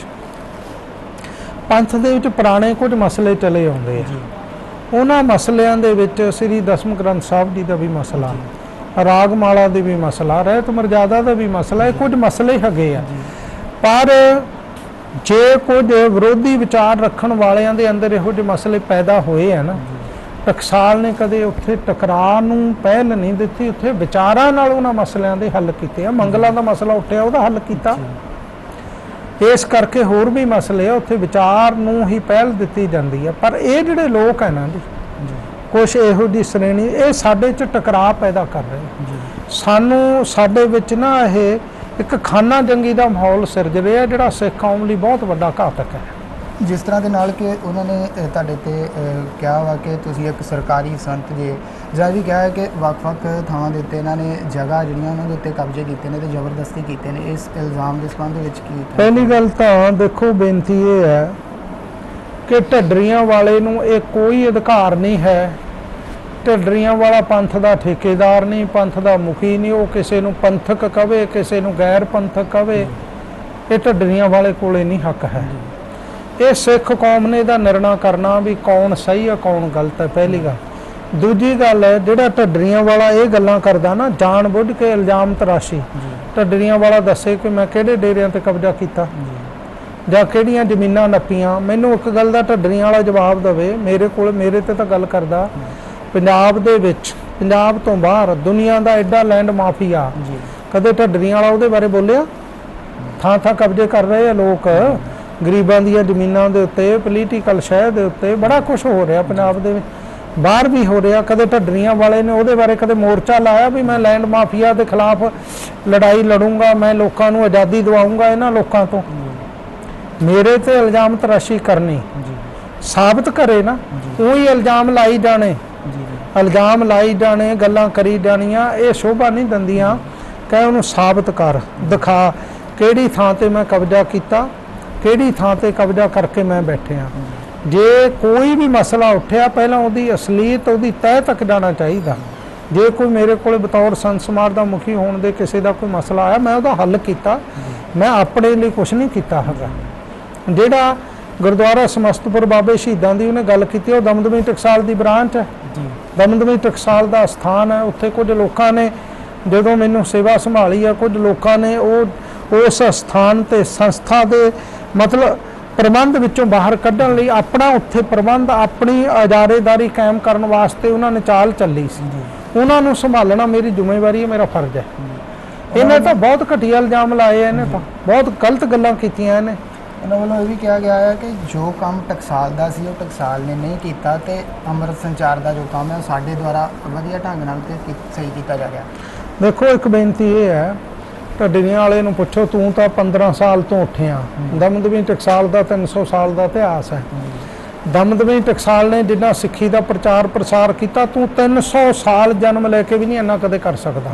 ਪੁਰਾਣੇ ਕੁਝ ਮਸਲੇ ਚਲੇ ਆਉਂਦੇ ਆ। ਉਹਨਾਂ ਮਸਲਿਆਂ ਦੇ ਵਿੱਚ ਸ੍ਰੀ ਦਸਮ ਗ੍ਰੰਥ ਸਾਹਿਬ ਜੀ ਦਾ ਵੀ ਮਸਲਾ, ਰਾਗਮਾਲਾ ਦੀ ਵੀ ਮਸਲਾ, ਰਹਿਤ ਮਰਜ਼ਾਦਾ ਦਾ ਵੀ ਮਸਲਾ, ਇਹ ਕੁਝ ਮਸਲੇ ਹੈਗੇ ਆ। ਪਰ ਜੇ ਕੁਝ ਵਿਰੋਧੀ ਵਿਚਾਰ ਰੱਖਣ ਵਾਲਿਆਂ ਦੇ ਅੰਦਰ ਇਹੋ ਜਿਹੇ ਮਸਲੇ ਪੈਦਾ ਹੋਏ ਆ ਨਾ, ਟਕਸਾਲ ਨੇ ਕਦੇ ਉੱਥੇ ਟਕਰਾਅ ਨੂੰ ਪਹਿਲ ਨਹੀਂ ਦਿੱਤੀ, ਉੱਥੇ ਵਿਚਾਰਾਂ ਨਾਲ ਉਹਨਾਂ ਮਸਲਿਆਂ ਦੇ ਹੱਲ ਕੀਤੇ ਆ। ਮੰਗਲਾਂ ਦਾ ਮਸਲਾ ਉੱਠਿਆ, ਉਹਦਾ ਹੱਲ ਕੀਤਾ। ਇਸ ਕਰਕੇ ਹੋਰ ਵੀ ਮਸਲੇ ਆ, ਉੱਥੇ ਵਿਚਾਰ ਨੂੰ ਹੀ ਪਹਿਲ ਦਿੱਤੀ ਜਾਂਦੀ ਹੈ। ਪਰ ਇਹ ਜਿਹੜੇ ਲੋਕ ਹੈ ਨਾ ਜੀ, ਕੁਛ ਇਹੋ ਜਿਹੀ ਸ਼੍ਰੇਣੀ, ਇਹ ਸਾਡੇ 'ਚ ਟਕਰਾਅ ਪੈਦਾ ਕਰ ਰਹੇ। ਸਾਡੇ ਵਿੱਚ ਨਾ ਇਹ ਇੱਕ ਖਾਨਾ ਜੰਗੀ ਦਾ ਮਾਹੌਲ ਸਿਰਜ ਰਿਹਾ, ਜਿਹੜਾ ਸਿੱਖ ਕੌਮ ਲਈ ਬਹੁਤ ਵੱਡਾ ਘਾਤਕ ਹੈ। ਜਿਸ ਤਰ੍ਹਾਂ ਦੇ ਨਾਲ ਕਿ ਉਹਨਾਂ ਨੇ ਤੁਹਾਡੇ ਤੇ ਕਿਹਾ ਵਾ ਕਿ ਤੁਸੀਂ ਇੱਕ ਸਰਕਾਰੀ ਸੰਤ ਜੇ, ਜਾਂ ਵੀ ਕਿਹਾ ਹੈ ਕਿ ਵੱਖ-ਵੱਖ ਥਾਵਾਂ ਦੇ ਉੱਤੇ ਇਹਨਾਂ ਨੇ ਜਗ੍ਹਾ ਜਿਹੜੀਆਂ ਉਹਨਾਂ ਦੇ ਉੱਤੇ ਕਬਜ਼ੇ ਕੀਤੇ ਨੇ ਤੇ ਜ਼ਬਰਦਸਤੀ ਕੀਤੇ ਨੇ, ਇਸ ਇਲਜ਼ਾਮ ਦੇ ਸੰਬੰਧ ਵਿੱਚ ਕੀ? ਪਹਿਲੀ ਗੱਲ ਤਾਂ ਦੇਖੋ, ਬੇਨਤੀ ਇਹ ਹੈ ਕਿ ਢੱਡਰੀਆਂ ਵਾਲੇ ਨੂੰ ਇਹ ਕੋਈ ਅਧਿਕਾਰ ਨਹੀਂ ਹੈ। ਢੱਡਰੀਆਂ ਵਾਲਾ ਪੰਥ ਦਾ ਠੇਕੇਦਾਰ ਨਹੀਂ, ਪੰਥ ਦਾ ਮੁਖੀ ਨਹੀਂ, ਉਹ ਕਿਸੇ ਨੂੰ ਪੰਥਕ ਕਵੇ, ਕਿਸੇ ਨੂੰ ਗੈਰ ਪੰਥਕ ਕਵੇ, ਇਹ ਢੱਡਰੀਆਂ ਵਾਲੇ ਕੋਲੇ ਨਹੀਂ ਹੱਕ ਹੈ। ਇਹ ਸਿੱਖ ਕੌਮ ਨੇ ਇਹਦਾ ਨਿਰਣਾ ਕਰਨਾ ਵੀ ਕੌਣ ਸਹੀ ਹੈ ਕੌਣ ਗਲਤ ਹੈ, ਪਹਿਲੀ ਗੱਲ। ਦੂਜੀ ਗੱਲ, ਜਿਹੜਾ ਢੱਡਰੀਆਂ ਵਾਲਾ ਇਹ ਗੱਲਾਂ ਕਰਦਾ ਨਾ, ਜਾਣ ਬੁੱਝ ਕੇ ਇਲਜ਼ਾਮ ਤਰਾਸ਼ੀ, ਢੱਡਰੀਆਂ ਵਾਲਾ ਦੱਸੇ ਕਿ ਮੈਂ ਕਿਹੜੇ ਡੇਰਿਆਂ ਤੇ ਕਬਜ਼ਾ ਕੀਤਾ ਜਾਂ ਕਿਹੜੀਆਂ ਜ਼ਮੀਨਾਂ ਨੱਪੀਆਂ। ਮੈਨੂੰ ਇੱਕ ਗੱਲ ਦਾ ਢੱਡਰੀਆਂ ਵਾਲਾ ਜਵਾਬ ਦੇਵੇ। ਮੇਰੇ ਤੇ ਤਾਂ ਗੱਲ ਕਰਦਾ, ਪੰਜਾਬ ਦੇ ਵਿੱਚ, ਪੰਜਾਬ ਤੋਂ ਬਾਹਰ ਦੁਨੀਆ ਦਾ ਐਡਾ ਲੈਂਡ ਮਾਫੀਆ, ਕਦੇ ਢੱਡਰੀਆਂ ਵਾਲਾ ਉਹਦੇ ਬਾਰੇ ਬੋਲਿਆ? ਥਾਂ ਥਾਂ ਕਬਜ਼ੇ ਕਰ ਰਹੇ ਆ ਲੋਕ, ਗਰੀਬਾਂ ਦੀਆਂ ਜ਼ਮੀਨਾਂ ਦੇ ਉੱਤੇ, ਪੋਲੀਟੀਕਲ ਸ਼ਹਿਰ ਦੇ ਉੱਤੇ ਬੜਾ ਕੁਝ ਹੋ ਰਿਹਾ ਪੰਜਾਬ ਦੇ ਵਿੱਚ, ਬਾਹਰ ਵੀ ਹੋ ਰਿਹਾ। ਕਦੇ ਢੱਡਰੀਆਂ ਵਾਲੇ ਨੇ ਉਹਦੇ ਬਾਰੇ ਕਦੇ ਮੋਰਚਾ ਲਾਇਆ ਵੀ ਮੈਂ ਲੈਂਡ ਮਾਫੀਆ ਦੇ ਖਿਲਾਫ ਲੜਾਈ ਲੜੂੰਗਾ, ਮੈਂ ਲੋਕਾਂ ਨੂੰ ਆਜ਼ਾਦੀ ਦਿਵਾਊਂਗਾ ਇਹਨਾਂ ਲੋਕਾਂ ਤੋਂ? ਮੇਰੇ ਤੇ ਇਲਜ਼ਾਮ ਤਰਾਸ਼ੀ ਕਰਨੀ, ਸਾਬਤ ਕਰੇ ਨਾ, ਉਹੀ ਇਲਜ਼ਾਮ ਲਾਈ ਜਾਣੇ, ਇਲਜ਼ਾਮ ਲਾਈ ਜਾਣੇ, ਗੱਲਾਂ ਕਰੀ ਜਾਣੀਆਂ, ਇਹ ਸ਼ੋਭਾ ਨਹੀਂ ਦਿੰਦੀਆਂ। ਕਹੇ ਉਹਨੂੰ ਸਾਬਤ ਕਰ, ਦਿਖਾ ਕਿਹੜੀ ਥਾਂ ਤੇ ਮੈਂ ਕਬਜ਼ਾ ਕੀਤਾ, ਕਿਹੜੀ ਥਾਂ ਤੇ ਕਬਜ਼ਾ ਕਰਕੇ ਮੈਂ ਬੈਠਿਆ। ਜੇ ਕੋਈ ਵੀ ਮਸਲਾ ਉੱਠਿਆ, ਪਹਿਲਾਂ ਉਹਦੀ ਅਸਲੀਅਤ, ਉਹਦੀ ਤਹਿ ਤੱਕ ਜਾਣਾ ਚਾਹੀਦਾ। ਜੇ ਕੋਈ ਮੇਰੇ ਕੋਲ ਬਤੌਰ ਸੰਤ ਸਮਾਜ ਦਾ ਮੁਖੀ ਹੋਣ ਦੇ ਕਿਸੇ ਦਾ ਕੋਈ ਮਸਲਾ ਆਇਆ, ਮੈਂ ਉਹਦਾ ਹੱਲ ਕੀਤਾ, ਮੈਂ ਆਪਣੇ ਲਈ ਕੁਛ ਨਹੀਂ ਕੀਤਾ ਹੈਗਾ। ਜਿਹੜਾ ਗੁਰਦੁਆਰਾ ਸਮਸਤਪੁਰ ਬਾਬੇ ਸ਼ਹੀਦਾਂ ਦੀ ਉਹਨੇ ਗੱਲ ਕੀਤੀ, ਉਹ ਦਮਦਮੀ ਟਕਸਾਲ ਦੀ ਬ੍ਰਾਂਚ ਹੈ, ਦਮਦਮੀ ਟਕਸਾਲ ਦਾ ਸਥਾਨ ਹੈ। ਉੱਥੇ ਕੁਝ ਲੋਕਾਂ ਨੇ, ਜਦੋਂ ਮੈਨੂੰ ਸੇਵਾ ਸੰਭਾਲੀ ਆ, ਕੁਝ ਲੋਕਾਂ ਨੇ ਉਸ ਸਥਾਨ ਤੇ ਸੰਸਥਾ ਦੇ ਮਤਲਬ ਪ੍ਰਬੰਧ ਵਿੱਚੋਂ ਬਾਹਰ ਕੱਢਣ ਲਈ ਆਪਣਾ ਉੱਥੇ ਪ੍ਰਬੰਧ, ਆਪਣੀ ਇਜਾਰੇਦਾਰੀ ਕਾਇਮ ਕਰਨ ਵਾਸਤੇ ਉਹਨਾਂ ਨੇ ਚਾਲ ਚੱਲੀ ਸੀ। ਉਹਨਾਂ ਨੂੰ ਸੰਭਾਲਣਾ ਮੇਰੀ ਜ਼ਿੰਮੇਵਾਰੀ ਹੈ, ਮੇਰਾ ਫਰਜ਼ ਹੈ। ਇਹਨੇ ਤਾਂ ਬਹੁਤ ਘਟੀਆ ਇਲਜ਼ਾਮ ਲਾਏ, ਇਹਨੇ ਤਾਂ ਬਹੁਤ ਗਲਤ ਗੱਲਾਂ ਕੀਤੀਆਂ ਇਹਨੇ। ਉਹਨਾਂ ਵੱਲੋਂ ਇਹ ਵੀ ਕਿਹਾ ਗਿਆ ਹੈ ਕਿ ਜੋ ਕੰਮ ਟਕਸਾਲ ਦਾ ਸੀ ਉਹ ਟਕਸਾਲ ਨੇ ਨਹੀਂ ਕੀਤਾ, ਤੇ ਅੰਮ੍ਰਿਤ ਸੰਚਾਰ ਦਾ ਜੋ ਕੰਮ ਹੈ ਉਹ ਸਾਡੇ ਦੁਆਰਾ ਵਧੀਆ ਢੰਗ ਨਾਲ ਤੇ ਸਹੀ ਕੀਤਾ ਜਾ ਰਿਹਾ। ਦੇਖੋ, ਇੱਕ ਬੇਨਤੀ ਇਹ ਹੈ ਢੱਡਰੀਆਂ ਵਾਲੇ ਨੂੰ ਪੁੱਛੋ, ਤੂੰ ਤਾਂ 15 ਸਾਲ ਤੋਂ ਉੱਠਿਆ। ਦਮਦਮੀ ਟਕਸਾਲ ਦਾ 300 ਸਾਲ ਦਾ ਇਤਿਹਾਸ ਹੈ। ਦਮਦਮੀ ਟਕਸਾਲ ਨੇ ਜਿੰਨਾ ਸਿੱਖੀ ਦਾ ਪ੍ਰਚਾਰ ਪ੍ਰਸਾਰ ਕੀਤਾ, ਤੂੰ 300 ਸਾਲ ਜਨਮ ਲੈ ਕੇ ਵੀ ਨਹੀਂ ਇੰਨਾ ਕਦੇ ਕਰ ਸਕਦਾ।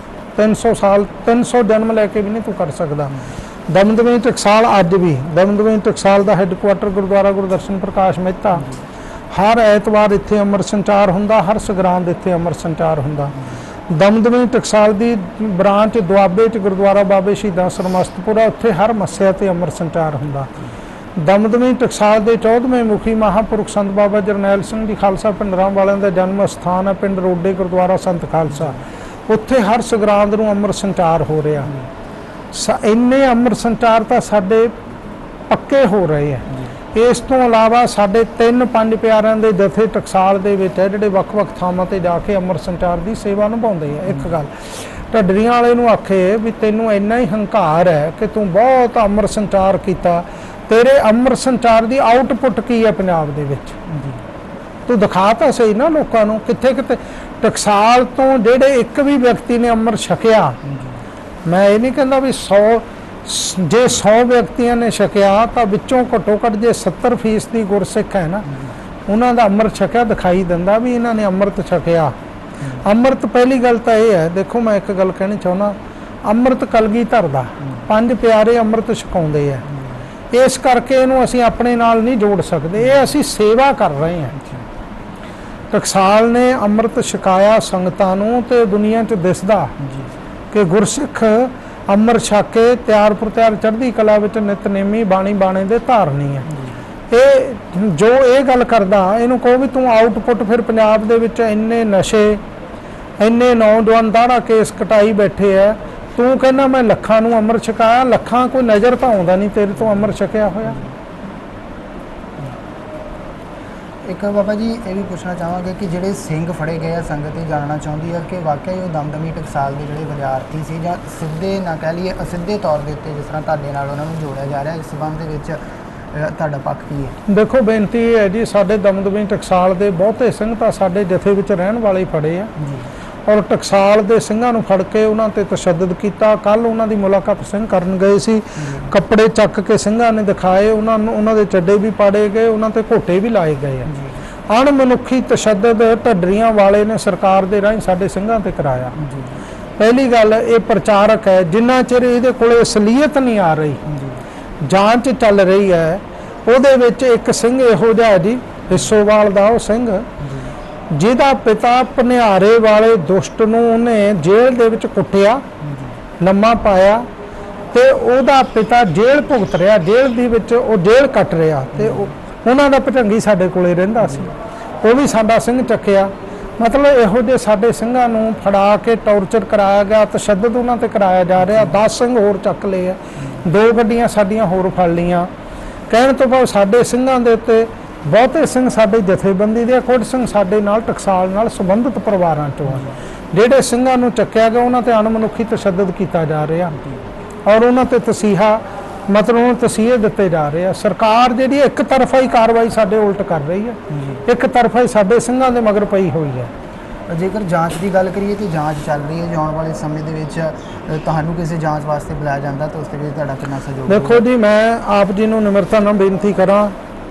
300 ਜਨਮ ਲੈ ਕੇ ਵੀ ਨਹੀਂ ਤੂੰ ਕਰ ਸਕਦਾ। ਦਮਦਮੀ ਟਕਸਾਲ ਅੱਜ ਵੀ, ਦਮਦਮੀ ਟਕਸਾਲ ਦਾ ਹੈੱਡਕੁਆਟਰ ਗੁਰਦੁਆਰਾ ਗੁਰਦਰਸ਼ਨ ਪ੍ਰਕਾਸ਼ ਮਹਿਤਾ, ਹਰ ਐਤਵਾਰ ਇੱਥੇ ਅੰਮ੍ਰਿਤ ਸੰਚਾਰ ਹੁੰਦਾ, ਹਰ ਸੰਗਰਾਂਦ ਇੱਥੇ ਅੰਮ੍ਰਿਤ ਸੰਚਾਰ ਹੁੰਦਾ। ਦਮਦਮੀ ਟਕਸਾਲ ਦੀ ਬ੍ਰਾਂਚ ਦੁਆਬੇ 'ਚ ਗੁਰਦੁਆਰਾ ਬਾਬੇ ਸ਼ਹੀਦਾਂ ਸਰਮਸਤਪੁਰਾ, ਉੱਥੇ ਹਰ ਮੱਸਿਆ ਤੇ ਅੰਮ੍ਰਿਤ ਸੰਚਾਰ ਹੁੰਦਾ। ਦਮਦਮੀ ਟਕਸਾਲ ਦੇ 14ਵੇਂ ਮੁਖੀ ਮਹਾਂਪੁਰਖ ਸੰਤ ਬਾਬਾ ਜਰਨੈਲ ਸਿੰਘ ਜੀ ਖਾਲਸਾ ਭਿੰਡਰਾਂ ਵਾਲਿਆਂ ਦਾ ਜਨਮ ਸਥਾਨ ਹੈ ਪਿੰਡ ਰੋਡੇ, ਗੁਰਦੁਆਰਾ ਸੰਤ ਖਾਲਸਾ, ਉੱਥੇ ਹਰ ਸੰਗਰਾਂਦ ਨੂੰ ਅੰਮ੍ਰਿਤ ਸੰਚਾਰ ਹੋ ਰਿਹਾ। ਇੰਨੇ ਅੰਮ੍ਰਿਤ ਸੰਚਾਰ ਤਾਂ ਸਾਡੇ ਪੱਕੇ ਹੋ ਰਹੇ ਹੈ। ਇਸ ਤੋਂ ਇਲਾਵਾ ਸਾਡੇ 3 ਪੰਜ ਪਿਆਰਿਆਂ ਦੇ ਜਥੇ ਟਕਸਾਲ ਦੇ ਵਿੱਚ ਹੈ, ਜਿਹੜੇ ਵੱਖ-ਵੱਖ ਥਾਵਾਂ ਤੇ ਜਾ ਕੇ ਅੰਮ੍ਰਿਤ ਸੰਚਾਰ ਦੀ ਸੇਵਾ ਨਿਭਾਉਂਦੇ ਆ। ਇੱਕ ਗੱਲ ਢੱਡਰੀਆਂ ਵਾਲੇ ਨੂੰ ਆਖੇ ਵੀ ਤੈਨੂੰ ਇੰਨਾ ਹੀ ਹੰਕਾਰ ਹੈ ਕਿ ਤੂੰ ਬਹੁਤ ਅੰਮ੍ਰਿਤ ਸੰਚਾਰ ਕੀਤਾ, ਤੇਰੇ ਅੰਮ੍ਰਿਤ ਸੰਚਾਰ ਦੀ ਆਊਟਪੁੱਟ ਕੀ ਹੈ ਪੰਜਾਬ ਦੇ ਵਿੱਚ, ਤੂੰ ਦਿਖਾ ਤਾਂ ਸਹੀ ਨਾ ਲੋਕਾਂ ਨੂੰ। ਕਿੱਥੇ ਕਿਤੇ ਟਕਸਾਲ ਤੋਂ ਜਿਹੜੇ ਇੱਕ ਵੀ ਵਿਅਕਤੀ ਨੇ ਅੰਮ੍ਰਿਤ ਛਕਿਆ, ਮੈਂ ਇਹ ਨਹੀਂ ਕਹਿੰਦਾ ਵੀ 100 ਵਿਅਕਤੀਆਂ ਨੇ ਛਕਿਆ ਤਾਂ ਵਿੱਚੋਂ ਘੱਟੋ ਘੱਟ ਜੇ 70% ਗੁਰਸਿੱਖ ਹੈ ਨਾ, ਉਹਨਾਂ ਦਾ ਅੰਮ੍ਰਿਤ ਛਕਿਆ ਦਿਖਾਈ ਦਿੰਦਾ ਵੀ ਇਹਨਾਂ ਨੇ ਅੰਮ੍ਰਿਤ ਛਕਿਆ। ਅੰਮ੍ਰਿਤ ਪਹਿਲੀ ਗੱਲ ਤਾਂ ਇਹ ਹੈ, ਦੇਖੋ ਮੈਂ ਇੱਕ ਗੱਲ ਕਹਿਣੀ ਚਾਹੁੰਦਾ, ਅੰਮ੍ਰਿਤ ਕਲਗੀਧਰ ਦਾ 5 ਪਿਆਰੇ ਅੰਮ੍ਰਿਤ ਛਕਾਉਂਦੇ ਆ, ਇਸ ਕਰਕੇ ਇਹਨੂੰ ਅਸੀਂ ਆਪਣੇ ਨਾਲ ਨਹੀਂ ਜੋੜ ਸਕਦੇ, ਇਹ ਅਸੀਂ ਸੇਵਾ ਕਰ ਰਹੇ ਹਾਂ। ਟਕਸਾਲ ਨੇ ਅੰਮ੍ਰਿਤ ਛਕਾਇਆ ਸੰਗਤਾਂ ਨੂੰ ਤੇ ਦੁਨੀਆ 'ਚ ਦਿਸਦਾ ਕਿ ਗੁਰਸਿੱਖ ਅੰਮ੍ਰਿਤ ਛਕ ਕੇ ਤਿਆਰ ਪ੍ਰਤਿਆਰ ਚੜ੍ਹਦੀ ਕਲਾ ਵਿੱਚ ਨਿਤਨੇਮੀ ਬਾਣੀ ਬਾਣੇ ਦੇ ਧਾਰਨੀ ਹੈ। ਇਹ ਜੋ ਇਹ ਗੱਲ ਕਰਦਾ, ਇਹਨੂੰ ਕਹੋ ਵੀ ਤੂੰ ਆਊਟਪੁੱਟ ਫਿਰ ਪੰਜਾਬ ਦੇ ਵਿੱਚ ਇੰਨੇ ਨਸ਼ੇ, ਇੰਨੇ ਨੌਜਵਾਨ ਦਾੜਾ ਕੇਸ ਕਟਾਈ ਬੈਠੇ ਆ, ਤੂੰ ਕਹਿੰਦਾ ਮੈਂ ਲੱਖਾਂ ਨੂੰ ਅੰਮ੍ਰਿਤ ਛਕਾਇਆ, ਲੱਖਾਂ ਕੋਈ ਨਜ਼ਰ ਤਾਂ ਆਉਂਦਾ ਨਹੀਂ ਤੇਰੇ ਤੋਂ ਅੰਮ੍ਰਿਤ ਛਕਿਆ ਹੋਇਆ। ਇੱਕ ਬਾਬਾ ਜੀ ਇਹ ਵੀ ਪੁੱਛਣਾ ਚਾਹਾਂਗੇ ਕਿ ਜਿਹੜੇ ਸਿੰਘ ਫੜੇ ਗਏ ਆ, ਸੰਗਤ ਇਹ ਜਾਣਨਾ ਚਾਹੁੰਦੀ ਹੈ ਕਿ ਵਾਕਿਆ ਹੀ ਉਹ ਦਮਦਮੀ ਟਕਸਾਲ ਦੇ ਜਿਹੜੇ ਵਿਦਿਆਰਥੀ ਸੀ, ਜਾਂ ਸਿੱਧੇ ਨਾ ਕਹਿ ਲਈਏ ਅਸਿੱਧੇ ਤੌਰ ਦੇ ਉੱਤੇ ਜਿਸ ਤਰ੍ਹਾਂ ਤੁਹਾਡੇ ਨਾਲ ਉਹਨਾਂ ਨੂੰ ਜੋੜਿਆ ਜਾ ਰਿਹਾ, ਇਸ ਸੰਬੰਧ ਦੇ ਵਿੱਚ ਤੁਹਾਡਾ ਪੱਖ ਕੀ ਹੈ? ਦੇਖੋ ਬੇਨਤੀ ਇਹ ਹੈ ਜੀ, ਸਾਡੇ ਦਮਦਮੀ ਟਕਸਾਲ ਦੇ ਬਹੁਤੇ ਸਿੰਘ ਤਾਂ ਸਾਡੇ ਜਥੇ ਵਿੱਚ ਰਹਿਣ ਵਾਲੇ ਫੜੇ ਆ ਔਰ ਟਕਸਾਲ ਦੇ ਸਿੰਘਾਂ ਨੂੰ ਫੜ ਕੇ ਉਹਨਾਂ ਤੇ ਤਸ਼ੱਦਦ ਕੀਤਾ। ਕੱਲ ਉਹਨਾਂ ਦੀ ਮੁਲਾਕਾਤ ਸਿੰਘ ਕਰਨ ਗਏ ਸੀ, ਕੱਪੜੇ ਚੱਕ ਕੇ ਸਿੰਘਾਂ ਨੇ ਦਿਖਾਏ, ਉਹਨਾਂ ਦੇ ਚੱਡੇ ਵੀ ਪਾੜੇ ਗਏ, ਉਹਨਾਂ ਤੇ ਘੋਟੇ ਵੀ ਲਾਏ ਗਏ ਆ। ਅਣਮਨੁੱਖੀ ਤਸ਼ੱਦਦ ਢੱਡਰੀਆਂ ਵਾਲੇ ਨੇ ਸਰਕਾਰ ਦੇ ਰਾਹੀਂ ਸਾਡੇ ਸਿੰਘਾਂ ਤੇ ਕਰਾਇਆ। ਪਹਿਲੀ ਗੱਲ, ਇਹ ਪ੍ਰਚਾਰਕ ਹੈ, ਜਿੰਨਾ ਚਿਰ ਇਹਦੇ ਕੋਲੇ ਅਸਲੀਅਤ ਨਹੀਂ ਆ ਰਹੀ, ਜਾਂਚ ਚੱਲ ਰਹੀ ਹੈ। ਉਹਦੇ ਵਿੱਚ ਇੱਕ ਸਿੰਘ ਇਹੋ ਜਿਹਾ ਜੀ ਹਿੱਸੋਵਾਲ ਦਾ, ਉਹ ਸਿੰਘ ਜਿਹਦਾ ਪਿਤਾ ਭਨਿਆਰੇ ਵਾਲੇ ਦੁਸ਼ਟ ਨੂੰ ਉਹਨੇ ਜੇਲ੍ਹ ਦੇ ਵਿੱਚ ਕੁੱਟਿਆ, ਲੰਮਾ ਪਾਇਆ ਤੇ ਉਹਦਾ ਪਿਤਾ ਜੇਲ੍ਹ ਭੁਗਤ ਰਿਹਾ, ਜੇਲ੍ਹ ਦੇ ਵਿੱਚ ਉਹ ਜੇਲ੍ਹ ਕੱਟ ਰਿਹਾ ਤੇ ਉਹਨਾਂ ਦਾ ਭਟੰਗੀ ਸਾਡੇ ਕੋਲੇ ਰਹਿੰਦਾ ਸੀ, ਉਹ ਵੀ ਸਾਡਾ ਸਿੰਘ ਚੱਕਿਆ। ਮਤਲਬ ਇਹੋ ਜਿਹੇ ਸਾਡੇ ਸਿੰਘਾਂ ਨੂੰ ਫੜਾ ਕੇ ਟੌਰਚਰ ਕਰਾਇਆ ਗਿਆ, ਤਸ਼ੱਦਦ ਉਹਨਾਂ ਤੇ ਕਰਾਇਆ ਜਾ ਰਿਹਾ। 10 ਸਿੰਘ ਹੋਰ ਚੱਕ ਲਏ ਆ, 2 ਗੱਡੀਆਂ ਸਾਡੀਆਂ ਹੋਰ ਫੜ ਲਈਆਂ। ਕਹਿਣ ਤੋਂ ਬਾਅਦ ਸਾਡੇ ਸਿੰਘਾਂ ਦੇ ਉੱਤੇ ਬਹੁਤੇ ਸਿੰਘ ਸਾਡੇ ਜਥੇਬੰਦੀ ਦੇ, ਕੁਝ ਸਿੰਘ ਸਾਡੇ ਨਾਲ ਟਕਸਾਲ ਨਾਲ ਸੰਬੰਧਿਤ ਪਰਿਵਾਰਾਂ ਚੋਂ ਆ। ਜਿਹੜੇ ਸਿੰਘਾਂ ਨੂੰ ਚੱਕਿਆ ਗਿਆ ਉਹਨਾਂ ਤੇ ਅਣਮਨੁੱਖੀ ਤਸ਼ੱਦਦ ਕੀਤਾ ਜਾ ਰਿਹਾ ਔਰ ਉਹਨਾਂ ਤੇ ਤਸੀਹਾ, ਮਤਲਬ ਉਹਨਾਂ ਤਸੀਹੇ ਦਿੱਤੇ ਜਾ ਰਹੇ ਆ। ਸਰਕਾਰ ਜਿਹੜੀ ਇੱਕ ਤਰਫਾ ਹੀ ਕਾਰਵਾਈ ਸਾਡੇ ਉਲਟ ਕਰ ਰਹੀ ਹੈ, ਇੱਕ ਤਰਫਾ ਹੀ ਸਾਡੇ ਸਿੰਘਾਂ ਦੇ ਮਗਰ ਪਈ ਹੋਈ ਹੈ। ਜੇਕਰ ਜਾਂਚ ਦੀ ਗੱਲ ਕਰੀਏ ਤਾਂ ਜਾਂਚ ਚੱਲ ਰਹੀ ਹੈ। ਆਉਣ ਵਾਲੇ ਸਮੇਂ ਦੇ ਵਿੱਚ ਤੁਹਾਨੂੰ ਕਿਸੇ ਜਾਂਚ ਵਾਸਤੇ ਬੁਲਾਇਆ ਜਾਂਦਾ ਤਾਂ ਉਸ ਦੇ ਵਿੱਚ ਤੁਹਾਡਾ ਕਿੰਨਾ ਸਹਿਯੋਗ? ਦੇਖੋ ਜੀ, ਮੈਂ ਆਪ ਜੀ ਨੂੰ ਨਿਮਰਤਾ ਨਾਲ ਬੇਨਤੀ ਕਰਾਂ,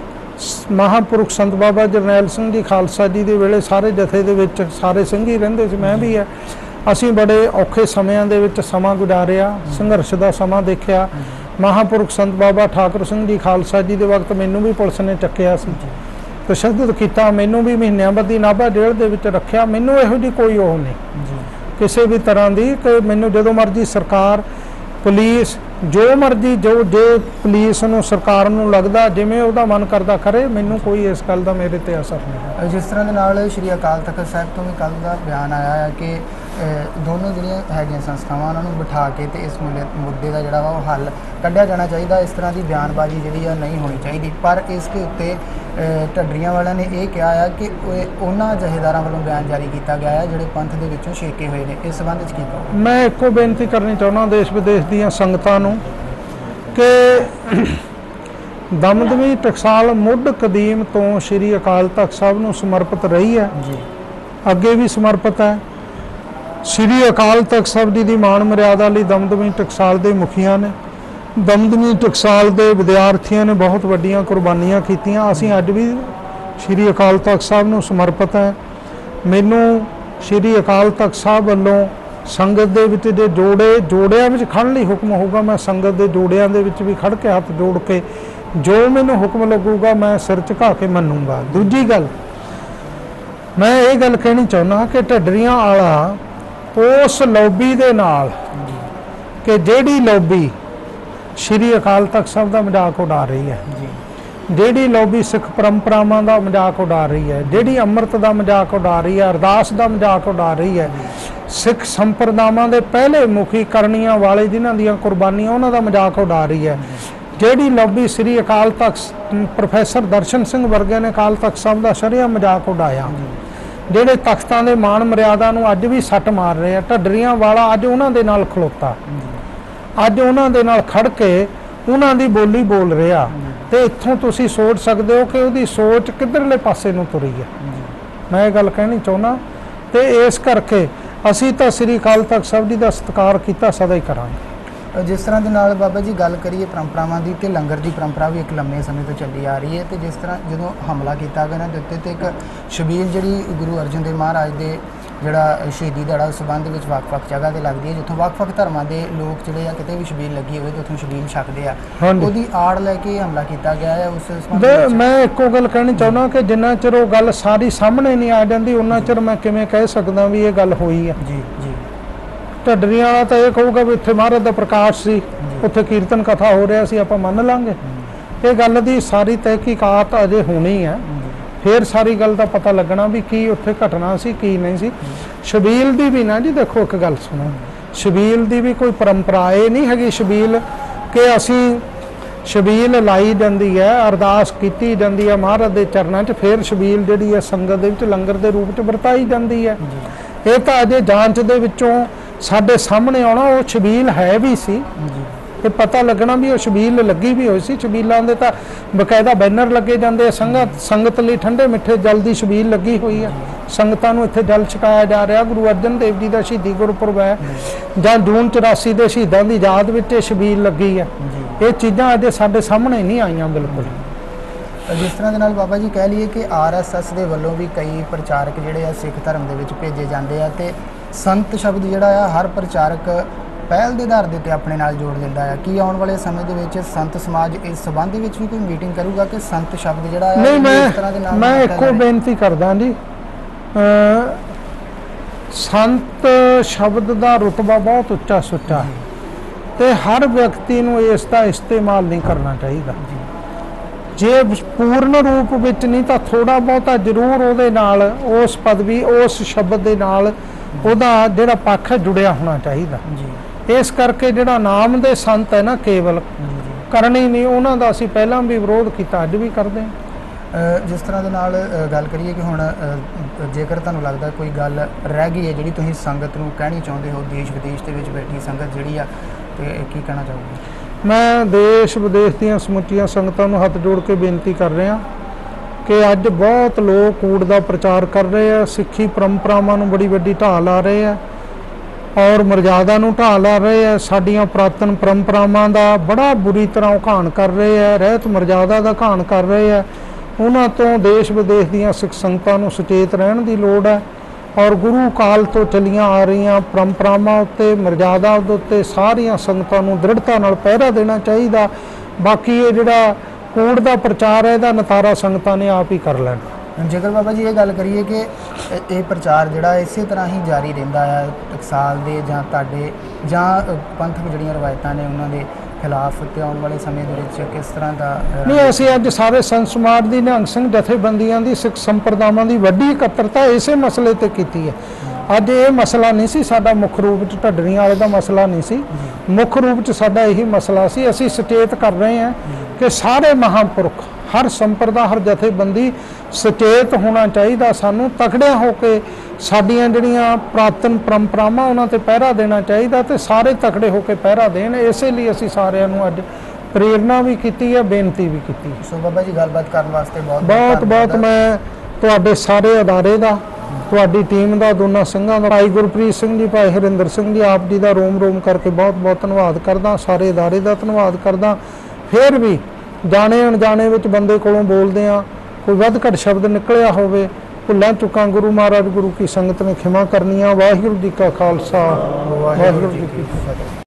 ਮਹਾਂਪੁਰਖ ਸੰਤ ਬਾਬਾ ਜਰਨੈਲ ਸਿੰਘ ਜੀ ਖਾਲਸਾ ਜੀ ਦੇ ਵੇਲੇ ਸਾਰੇ ਜਥੇ ਦੇ ਵਿੱਚ ਸਾਰੇ ਸਿੰਘ ਹੀ ਰਹਿੰਦੇ ਸੀ, ਮੈਂ ਵੀ ਹੈ। ਅਸੀਂ ਬੜੇ ਔਖੇ ਸਮਿਆਂ ਦੇ ਵਿੱਚ ਸਮਾਂ ਗੁਜ਼ਾਰਿਆ, ਸੰਘਰਸ਼ ਦਾ ਸਮਾਂ ਦੇਖਿਆ। ਮਹਾਂਪੁਰਖ ਸੰਤ ਬਾਬਾ ਠਾਕੁਰ ਸਿੰਘ ਜੀ ਖਾਲਸਾ ਜੀ ਦੇ ਵਕਤ ਮੈਨੂੰ ਵੀ ਪੁਲਿਸ ਨੇ ਚੱਕਿਆ ਸੀ, ਤਸ਼ੱਦਦ ਕੀਤਾ, ਮੈਨੂੰ ਵੀ ਮਹੀਨਿਆਂ ਬੱਧੀ ਨਾਭਾ ਜੇਲ੍ਹ ਦੇ ਵਿੱਚ ਰੱਖਿਆ। ਮੈਨੂੰ ਇਹੋ ਜਿਹੀ ਕੋਈ ਉਹ ਨਹੀਂ ਕਿਸੇ ਵੀ ਤਰ੍ਹਾਂ ਦੀ ਕਿ ਮੈਨੂੰ ਜਦੋਂ ਮਰਜ਼ੀ ਸਰਕਾਰ, ਪੁਲਿਸ, ਜੋ ਮਰਜ਼ੀ ਜੇ ਪੁਲਿਸ ਨੂੰ, ਸਰਕਾਰ ਨੂੰ ਲੱਗਦਾ ਜਿਵੇਂ ਉਹਦਾ ਮਨ ਕਰਦਾ ਕਰੇ, ਮੈਨੂੰ ਕੋਈ ਇਸ ਗੱਲ ਦਾ ਮੇਰੇ ਤੇ ਅਸਰ ਨਹੀਂ। ਜਿਸ ਤਰ੍ਹਾਂ ਦੇ ਨਾਲ ਸ਼੍ਰੀ ਅਕਾਲ ਤਖਤ ਸਾਹਿਬ ਤੋਂ ਵੀ ਕੱਲ੍ਹ ਦਾ ਬਿਆਨ ਆਇਆ ਹੈ ਕਿ ਦੋਨੋਂ ਜਿਹੜੀਆਂ ਹੈਗੀਆਂ ਸੰਸਥਾਵਾਂ ਉਹਨਾਂ ਨੂੰ ਬਿਠਾ ਕੇ ਤੇ ਇਸ ਮੁੱਦੇ ਦਾ ਜਿਹੜਾ ਵਾ ਉਹ ਹੱਲ ਕੱਢਿਆ ਜਾਣਾ ਚਾਹੀਦਾ। ਇਸ ਤਰ੍ਹਾਂ ਦੀ ਬਿਆਨਬਾਜ਼ੀ ਜਿਹੜੀ ਆ ਨਹੀਂ ਹੋਣੀ ਚਾਹੀਦੀ। ਪਰ ਇਸ ਦੇ ਉੱਤੇ ਢੱਡਰੀਆਂ ਵਾਲਿਆਂ ਨੇ ਇਹ ਕਿਹਾ ਹੈ ਕਿ ਉਹਨਾਂ ਜਥੇਦਾਰਾਂ ਵੱਲੋਂ ਬਿਆਨ ਜਾਰੀ ਕੀਤਾ ਗਿਆ ਹੈ ਜਿਹੜੇ ਪੰਥ ਦੇ ਵਿੱਚੋਂ ਛੇਕੇ ਹੋਏ ਨੇ। ਇਸ ਸੰਬੰਧ ਵਿੱਚ ਕੀ ਕਹੋਗੇ? ਮੈਂ ਇੱਕੋ ਬੇਨਤੀ ਕਰਨੀ ਚਾਹੁੰਦਾ ਦੇਸ਼ ਵਿਦੇਸ਼ ਦੀਆਂ ਸੰਗਤਾਂ ਨੂੰ ਕਿ ਦਮਦਮੀ ਟਕਸਾਲ ਮੁੱਢ ਕਦੀਮ ਤੋਂ ਸ਼੍ਰੀ ਅਕਾਲ ਤਖਤ ਸਾਹਿਬ ਨੂੰ ਸਮਰਪਿਤ ਰਹੀ ਹੈ, ਅੱਗੇ ਵੀ ਸਮਰਪਿਤ ਹੈ। ਸ੍ਰੀ ਅਕਾਲ ਤਖਤ ਸਾਹਿਬ ਜੀ ਦੀ ਮਾਣ ਮਰਿਆਦਾ ਲਈ ਦਮਦਮੀ ਟਕਸਾਲ ਦੇ ਮੁਖੀਆਂ ਨੇ, ਦਮਦਮੀ ਟਕਸਾਲ ਦੇ ਵਿਦਿਆਰਥੀਆਂ ਨੇ ਬਹੁਤ ਵੱਡੀਆਂ ਕੁਰਬਾਨੀਆਂ ਕੀਤੀਆਂ। ਅਸੀਂ ਅੱਜ ਵੀ ਸ੍ਰੀ ਅਕਾਲ ਤਖਤ ਸਾਹਿਬ ਨੂੰ ਸਮਰਪਿਤ ਹੈ। ਮੈਨੂੰ ਸ੍ਰੀ ਅਕਾਲ ਤਖਤ ਸਾਹਿਬ ਵੱਲੋਂ ਸੰਗਤ ਦੇ ਵਿੱਚ ਜੇ ਜੋੜਿਆਂ ਵਿੱਚ ਖੜ੍ਹਨ ਲਈ ਹੁਕਮ ਹੋਊਗਾ, ਮੈਂ ਸੰਗਤ ਦੇ ਜੋੜਿਆਂ ਦੇ ਵਿੱਚ ਵੀ ਖੜ੍ਹ ਕੇ ਹੱਥ ਜੋੜ ਕੇ ਜੋ ਮੈਨੂੰ ਹੁਕਮ ਲੱਗੂਗਾ ਮੈਂ ਸਿਰ ਝੁਕਾ ਕੇ ਮੰਨੂਗਾ। ਦੂਜੀ ਗੱਲ, ਮੈਂ ਇਹ ਗੱਲ ਕਹਿਣੀ ਚਾਹੁੰਦਾ ਕਿ ਢੱਡਰੀਆਂ ਵਾਲਾ ਉਸ ਲੌਬੀ ਦੇ ਨਾਲ ਕਿ ਜਿਹੜੀ ਲੌਬੀ ਸ੍ਰੀ ਅਕਾਲ ਤਖਤ ਸਾਹਿਬ ਦਾ ਮਜ਼ਾਕ ਉਡਾ ਰਹੀ ਹੈ, ਜਿਹੜੀ ਲੌਬੀ ਸਿੱਖ ਪਰੰਪਰਾਵਾਂ ਦਾ ਮਜ਼ਾਕ ਉਡਾ ਰਹੀ ਹੈ, ਜਿਹੜੀ ਅੰਮ੍ਰਿਤ ਦਾ ਮਜ਼ਾਕ ਉਡਾ ਰਹੀ ਹੈ, ਅਰਦਾਸ ਦਾ ਮਜ਼ਾਕ ਉਡਾ ਰਹੀ ਹੈ, ਸਿੱਖ ਸੰਪਰਦਾਵਾਂ ਦੇ ਪਹਿਲੇ ਮੁਖੀ ਕਰਨੀਆਂ ਵਾਲੇ ਜਿਨ੍ਹਾਂ ਦੀਆਂ ਕੁਰਬਾਨੀਆਂ ਉਹਨਾਂ ਦਾ ਮਜ਼ਾਕ ਉਡਾ ਰਹੀ ਹੈ, ਜਿਹੜੀ ਲੌਬੀ ਸ੍ਰੀ ਅਕਾਲ ਤਖਤ ਪ੍ਰੋਫੈਸਰ ਦਰਸ਼ਨ ਸਿੰਘ ਵਰਗੇ ਨੇ ਅਕਾਲ ਤਖਤ ਸਾਹਿਬ ਦਾ ਸ਼ਰੇਆਮ ਮਜ਼ਾਕ ਉਡਾਇਆ, ਜਿਹੜੇ ਤਖਤਾਂ ਦੇ ਮਾਣ ਮਰਿਆਦਾ ਨੂੰ ਅੱਜ ਵੀ ਸੱਟ ਮਾਰ ਰਹੇ ਆ, ਢੱਡਰੀਆਂ ਵਾਲਾ ਅੱਜ ਉਹਨਾਂ ਦੇ ਨਾਲ ਖਲੋਤਾ, ਅੱਜ ਉਹਨਾਂ ਦੇ ਨਾਲ ਖੜ ਕੇ ਉਹਨਾਂ ਦੀ ਬੋਲੀ ਬੋਲ ਰਿਹਾ। ਤੇ ਇੱਥੋਂ ਤੁਸੀਂ ਸੋਚ ਸਕਦੇ ਹੋ ਕਿ ਉਹਦੀ ਸੋਚ ਕਿੱਧਰਲੇ ਪਾਸੇ ਨੂੰ ਤੁਰੀ ਹੈ। ਮੈਂ ਇਹ ਗੱਲ ਕਹਿਣੀ ਚਾਹੁੰਦਾ ਤੇ ਇਸ ਕਰਕੇ ਅਸੀਂ ਤਾਂ ਸ੍ਰੀ ਅਕਾਲ ਤਖਤ ਸਾਹਿਬ ਜੀ ਦਾ ਸਤਿਕਾਰ ਕੀਤਾ, ਸਦਾ ਹੀ ਕਰਾਂਗੇ। ਜਿਸ ਤਰ੍ਹਾਂ ਦੇ ਨਾਲ ਬਾਬਾ ਜੀ ਗੱਲ ਕਰੀਏ ਪਰੰਪਰਾਵਾਂ ਦੀ, ਤੇ ਲੰਗਰ ਦੀ ਪਰੰਪਰਾ ਵੀ ਇੱਕ ਲੰਮੇ ਸਮੇਂ ਤੋਂ ਚੱਲੀ ਆ ਰਹੀ ਹੈ। ਤੇ ਜਿਸ ਤਰ੍ਹਾਂ ਜਦੋਂ ਹਮਲਾ ਕੀਤਾ ਗਿਆ ਨਾ ਦੇ ਉੱਤੇ, ਤੇ ਇੱਕ ਛਬੀਲ ਜਿਹੜੀ ਗੁਰੂ ਅਰਜਨ ਦੇਵ ਮਹਾਰਾਜ ਦੇ ਜਿਹੜਾ ਸ਼ਹੀਦੀ ਦਿਹਾੜਾ ਸੰਬੰਧ ਵਿੱਚ ਵੱਖ-ਵੱਖ ਜਗ੍ਹਾ ਤੇ ਲੱਗਦੀ ਹੈ, ਜਿੱਥੋਂ ਵੱਖ-ਵੱਖ ਧਰਮਾਂ ਦੇ ਲੋਕ ਜਿਹੜੇ ਆ ਕਿਤੇ ਵੀ ਛਬੀਲ ਲੱਗੀ ਹੋਵੇ ਤੇ ਉੱਥੋਂ ਛਬੀਲ ਛਕਦੇ ਆ, ਉਹਦੀ ਆੜ ਲੈ ਕੇ ਹਮਲਾ ਕੀਤਾ ਗਿਆ ਹੈ। ਉਸ ਸੰਬੰਧ ਵਿੱਚ ਮੈਂ ਇੱਕੋ ਗੱਲ ਕਹਿਣੀ ਚਾਹੁੰਦਾ ਕਿ ਜਿੰਨਾ ਚਿਰ ਉਹ ਗੱਲ ਸਾਰੀ ਸਾਹਮਣੇ ਨਹੀਂ ਆ ਜਾਂਦੀ ਉਹਨਾਂ ਚਿਰ ਮੈਂ ਕਿਵੇਂ ਕਹਿ ਸਕਦਾ ਵੀ ਇਹ ਗੱਲ ਹੋਈ ਹੈ। ਜੀ ਜੀ, ਢੱਡਰੀਆਂ ਵਾਲਾ ਤਾਂ ਇਹ ਕਹੂਗਾ ਵੀ ਇੱਥੇ ਮਹਾਰਾਜ ਦਾ ਪ੍ਰਕਾਸ਼ ਸੀ, ਉੱਥੇ ਕੀਰਤਨ ਕਥਾ ਹੋ ਰਿਹਾ ਸੀ, ਆਪਾਂ ਮੰਨ ਲਾਂਗੇ। ਇਹ ਗੱਲ ਦੀ ਸਾਰੀ ਤਹਿਕੀਕਾਤ ਅਜੇ ਹੋਣੀ ਹੈ, ਫਿਰ ਸਾਰੀ ਗੱਲ ਦਾ ਪਤਾ ਲੱਗਣਾ ਵੀ ਕੀ ਉੱਥੇ ਘਟਨਾ ਸੀ ਕੀ ਨਹੀਂ ਸੀ। ਛਬੀਲ ਦੀ ਵੀ ਨਾ ਜੀ, ਦੇਖੋ ਇੱਕ ਗੱਲ ਸੁਣੋ, ਛਬੀਲ ਦੀ ਵੀ ਕੋਈ ਪਰੰਪਰਾ ਇਹ ਨਹੀਂ ਹੈਗੀ ਛਬੀਲ ਕਿ ਅਸੀਂ ਛਬੀਲ ਲਾਈ ਜਾਂਦੀ ਹੈ, ਅਰਦਾਸ ਕੀਤੀ ਜਾਂਦੀ ਹੈ ਮਹਾਰਾਜ ਦੇ ਚਰਨਾਂ 'ਚ, ਫਿਰ ਛਬੀਲ ਜਿਹੜੀ ਹੈ ਸੰਗਤ ਦੇ ਵਿੱਚ ਲੰਗਰ ਦੇ ਰੂਪ 'ਚ ਵਰਤਾਈ ਜਾਂਦੀ ਹੈ। ਇਹ ਤਾਂ ਅਜੇ ਜਾਂਚ ਦੇ ਵਿੱਚੋਂ ਸਾਡੇ ਸਾਹਮਣੇ ਆਉਣਾ ਉਹ ਛਬੀਲ ਹੈ ਵੀ ਸੀ, ਤੇ ਪਤਾ ਲੱਗਣਾ ਵੀ ਉਹ ਛਬੀਲ ਲੱਗੀ ਵੀ ਹੋਈ ਸੀ। ਛਬੀਲਾਂ ਦੇ ਤਾਂ ਬਕਾਇਦਾ ਬੈਨਰ ਲੱਗੇ ਜਾਂਦੇ, ਸੰਗਤ ਲਈ ਠੰਡੇ ਮਿੱਠੇ ਜਲ ਦੀ ਛਬੀਲ ਲੱਗੀ ਹੋਈ ਹੈ, ਸੰਗਤਾਂ ਨੂੰ ਇੱਥੇ ਜਲ ਛਕਾਇਆ ਜਾ ਰਿਹਾ। ਗੁਰੂ ਅਰਜਨ ਦੇਵ ਜੀ ਦਾ ਸ਼ਹੀਦੀ ਗੁਰਪੁਰਬ ਹੈ ਜਾਂ ਜੂਨ 84 ਦੇ ਸ਼ਹੀਦਾਂ ਦੀ ਯਾਦ ਵਿੱਚ ਇਹ ਛਬੀਲ ਲੱਗੀ ਹੈ। ਇਹ ਚੀਜ਼ਾਂ ਅਜੇ ਸਾਡੇ ਸਾਹਮਣੇ ਨਹੀਂ ਆਈਆਂ ਬਿਲਕੁਲ। ਜਿਸ ਤਰ੍ਹਾਂ ਦੇ ਨਾਲ ਬਾਬਾ ਜੀ ਕਹਿ ਲਈਏ ਕਿ RSS ਦੇ ਵੱਲੋਂ ਵੀ ਕਈ ਪ੍ਰਚਾਰਕ ਜਿਹੜੇ ਆ ਸਿੱਖ ਧਰਮ ਦੇ ਵਿੱਚ ਭੇਜੇ ਜਾਂਦੇ ਆ, ਤੇ ਸੰਤ ਸ਼ਬਦ ਜਿਹੜਾ ਆ ਹਰ ਪ੍ਰਚਾਰਕ ਪਹਿਲ ਦੇ ਆਧਾਰ ਦੇ ਉੱਤੇ ਆਪਣੇ ਨਾਲ ਜੋੜ ਲੈਂਦਾ ਹੈ। ਕੀ ਆਉਣ ਵਾਲੇ ਸਮੇਂ ਦੇ ਵਿੱਚ ਸੰਤ ਸਮਾਜ ਇਸ ਸੰਬੰਧ ਵਿੱਚ ਵੀ ਕੋਈ ਮੀਟਿੰਗ ਕਰੂਗਾ ਕਿ ਸੰਤ ਸ਼ਬਦ ਜਿਹੜਾ ਹੈ ਇਸ ਤਰ੍ਹਾਂ ਦੇ ਨਾਲ? ਮੈਂ ਇੱਕੋ ਬੇਨਤੀ ਕਰਦਾ ਜੀ, ਸੰਤ ਸ਼ਬਦ ਦਾ ਰੁਤਬਾ ਬਹੁਤ ਉੱਚਾ ਸੁੱਚਾ, ਤੇ ਹਰ ਵਿਅਕਤੀ ਨੂੰ ਇਸ ਦਾ ਇਸਤੇਮਾਲ ਨਹੀਂ ਕਰਨਾ ਚਾਹੀਦਾ। ਜੇ ਪੂਰਨ ਰੂਪ ਵਿੱਚ ਨਹੀਂ ਤਾਂ ਥੋੜਾ ਬਹੁਤਾ ਜ਼ਰੂਰ ਉਹਦੇ ਨਾਲ ਉਸ ਪਦਵੀ ਉਸ ਸ਼ਬਦ ਦੇ ਨਾਲ ਉਹਦਾ ਜਿਹੜਾ ਪੱਖ ਜੁੜਿਆ ਹੋਣਾ ਚਾਹੀਦਾ। ਇਸ ਕਰਕੇ ਜਿਹੜਾ ਨਾਮ ਦੇ ਸੰਤ ਹੈ ਨਾ ਕੇਵਲ ਕਰਨੀ ਨਹੀਂ, ਉਹਨਾਂ ਦਾ ਅਸੀਂ ਪਹਿਲਾਂ ਵੀ ਵਿਰੋਧ ਕੀਤਾ, ਅੱਜ ਵੀ ਕਰਦੇ ਹਾਂ। ਜਿਸ ਤਰ੍ਹਾਂ ਦੇ ਨਾਲ ਗੱਲ ਕਰੀਏ ਕਿ ਹੁਣ ਜੇਕਰ ਤੁਹਾਨੂੰ ਲੱਗਦਾ ਕੋਈ ਗੱਲ ਰਹਿ ਗਈ ਹੈ ਜਿਹੜੀ ਤੁਸੀਂ ਸੰਗਤ ਨੂੰ ਕਹਿਣੀ ਚਾਹੁੰਦੇ ਹੋ, ਦੇਸ਼ ਵਿਦੇਸ਼ ਦੇ ਵਿੱਚ ਬੈਠੀ ਸੰਗਤ ਜਿਹੜੀ ਆ, ਤੇ ਕੀ ਕਹਿਣਾ ਚਾਹੋਗੇ? ਮੈਂ ਦੇਸ਼ ਵਿਦੇਸ਼ ਦੀਆਂ ਸਮੁੱਚੀਆਂ ਸੰਗਤਾਂ ਨੂੰ ਹੱਥ ਜੋੜ ਕੇ ਬੇਨਤੀ ਕਰ ਰਿਹਾ ਕਿ ਅੱਜ ਬਹੁਤ ਲੋਕ ਕੂੜ ਦਾ ਪ੍ਰਚਾਰ ਕਰ ਰਹੇ ਆ, ਸਿੱਖੀ ਪਰੰਪਰਾਵਾਂ ਨੂੰ ਬੜੀ ਵੱਡੀ ਢਾਹ ਲਾ ਰਹੇ ਆ ਔਰ ਮਰਜ਼ਾਦਾ ਨੂੰ ਢਾਹ ਲਾ ਰਹੇ ਆ, ਸਾਡੀਆਂ ਪੁਰਾਤਨ ਪਰੰਪਰਾਵਾਂ ਦਾ ਬੜਾ ਬੁਰੀ ਤਰ੍ਹਾਂ ਘਾਣ ਕਰ ਰਹੇ ਆ, ਰਹਿਤ ਮਰਜ਼ਾਦਾ ਦਾ ਘਾਣ ਕਰ ਰਹੇ ਆ। ਉਹਨਾਂ ਤੋਂ ਦੇਸ਼ ਵਿਦੇਸ਼ ਦੀਆਂ ਸਿੱਖ ਸੰਗਤਾਂ ਨੂੰ ਸੁਚੇਤ ਰਹਿਣ ਦੀ ਲੋੜ ਹੈ ਔਰ ਗੁਰੂ ਕਾਲ ਤੋਂ ਚੱਲੀਆਂ ਆ ਰਹੀਆਂ ਪਰੰਪਰਾਵਾਂ ਉੱਤੇ ਮਰਜ਼ਾਦਾ ਦੇ ਉੱਤੇ ਸਾਰੀਆਂ ਸੰਗਤਾਂ ਨੂੰ ਦ੍ਰਿੜਤਾ ਨਾਲ ਪਹਿਰਾ ਦੇਣਾ ਚਾਹੀਦਾ। ਬਾਕੀ ਇਹ ਜਿਹੜਾ ਕੂੜ ਦਾ ਪ੍ਰਚਾਰ ਹੈ ਇਹਦਾ ਨਤਾਰਾ ਸੰਗਤਾਂ ਨੇ ਆਪ ਹੀ ਕਰ ਲੈਣਾ। ਜੇਕਰ ਬਾਬਾ ਜੀ ਇਹ ਗੱਲ ਕਰੀਏ ਕਿ ਇਹ ਪ੍ਰਚਾਰ ਜਿਹੜਾ ਇਸੇ ਤਰ੍ਹਾਂ ਹੀ ਜਾਰੀ ਰਹਿੰਦਾ ਹੈ ਟਕਸਾਲ ਦੇ ਜਾਂ ਤੁਹਾਡੇ ਜਾਂ ਪੰਥਕ ਜਿਹੜੀਆਂ ਰਵਾਇਤਾਂ ਨੇ ਉਹਨਾਂ ਦੇ ਖਿਲਾਫ, ਤੇ ਆਉਣ ਵਾਲੇ ਸਮੇਂ ਦੇ ਵਿੱਚ ਕਿਸ ਤਰ੍ਹਾਂ ਦਾ? ਨਹੀਂ, ਅਸੀਂ ਅੱਜ ਸਾਰੇ ਸੰਤ ਸਮਾਜ ਦੀ ਨਿਹੰਗ ਸਿੰਘ ਜਥੇਬੰਦੀਆਂ ਦੀ ਸਿੱਖ ਸੰਪਰਦਾਵਾਂ ਦੀ ਵੱਡੀ ਇਕੱਤਰਤਾ ਇਸੇ ਮਸਲੇ ਤੇ ਕੀਤੀ ਹੈ। ਅੱਜ ਇਹ ਮਸਲਾ ਨਹੀਂ ਸੀ ਸਾਡਾ ਮੁੱਖ ਰੂਪ 'ਚ, ਢੱਡਰੀਆਂ ਵਾਲੇ ਦਾ ਮਸਲਾ ਨਹੀਂ ਸੀ ਮੁੱਖ ਰੂਪ 'ਚ, ਸਾਡਾ ਇਹੀ ਮਸਲਾ ਸੀ। ਅਸੀਂ ਸੁਚੇਤ ਕਰ ਰਹੇ ਹਾਂ ਕਿ ਸਾਰੇ ਮਹਾਂਪੁਰਖ, ਹਰ ਸੰਪਰਦਾ, ਹਰ ਜਥੇਬੰਦੀ ਸੁਚੇਤ ਹੋਣਾ ਚਾਹੀਦਾ। ਸਾਨੂੰ ਤਕੜਿਆਂ ਹੋ ਕੇ ਸਾਡੀਆਂ ਜਿਹੜੀਆਂ ਪੁਰਾਤਨ ਪਰੰਪਰਾਵਾਂ ਉਹਨਾਂ ਤੇ ਪਹਿਰਾ ਦੇਣਾ ਚਾਹੀਦਾ, ਤੇ ਸਾਰੇ ਤਕੜੇ ਹੋ ਕੇ ਪਹਿਰਾ ਦੇਣ। ਇਸੇ ਲਈ ਅਸੀਂ ਸਾਰਿਆਂ ਨੂੰ ਅੱਜ ਪ੍ਰੇਰਨਾ ਵੀ ਕੀਤੀ ਹੈ, ਬੇਨਤੀ ਵੀ ਕੀਤੀ। ਸੋ ਬਾਬਾ ਜੀ ਗੱਲਬਾਤ ਕਰਨ ਵਾਸਤੇ ਬਹੁਤ ਬਹੁਤ ਮੈਂ ਤੁਹਾਡੇ ਸਾਰੇ ਅਦਾਰੇ ਦਾ ਤੁਹਾਡੀ ਟੀਮ ਦਾ, ਦੋਨਾਂ ਸਿੰਘਾਂ ਦਾ, ਭਾਈ ਗੁਰਪ੍ਰੀਤ ਸਿੰਘ ਜੀ, ਭਾਈ ਹਰਿੰਦਰ ਸਿੰਘ ਜੀ, ਆਪ ਜੀ ਦਾ ਰੋਮ ਰੋਮ ਕਰਕੇ ਬਹੁਤ ਬਹੁਤ ਧੰਨਵਾਦ ਕਰਦਾ। ਸਾਰੇ ਅਦਾਰੇ ਦਾ ਧੰਨਵਾਦ ਕਰਦਾ। ਫਿਰ ਵੀ ਜਾਣੇ ਅਣਜਾਣੇ ਵਿੱਚ ਬੰਦੇ ਕੋਲੋਂ ਬੋਲਦੇ ਆ, ਕੋਈ ਵੱਧ ਘੱਟ ਸ਼ਬਦ ਨਿਕਲਿਆ ਹੋਵੇ, ਭੁੱਲਾਂ ਚੁੱਕਾਂ ਗੁਰੂ ਮਹਾਰਾਜ ਗੁਰੂ ਕੀ ਸੰਗਤ ਨੇ ਖਿਮਾ ਕਰਨੀਆਂ। ਵਾਹਿਗੁਰੂ ਜੀ ਕਾ ਖਾਲਸਾ, ਵਾਹਿਗੁਰੂ ਜੀ ਕੀ ਫਤਿਹ।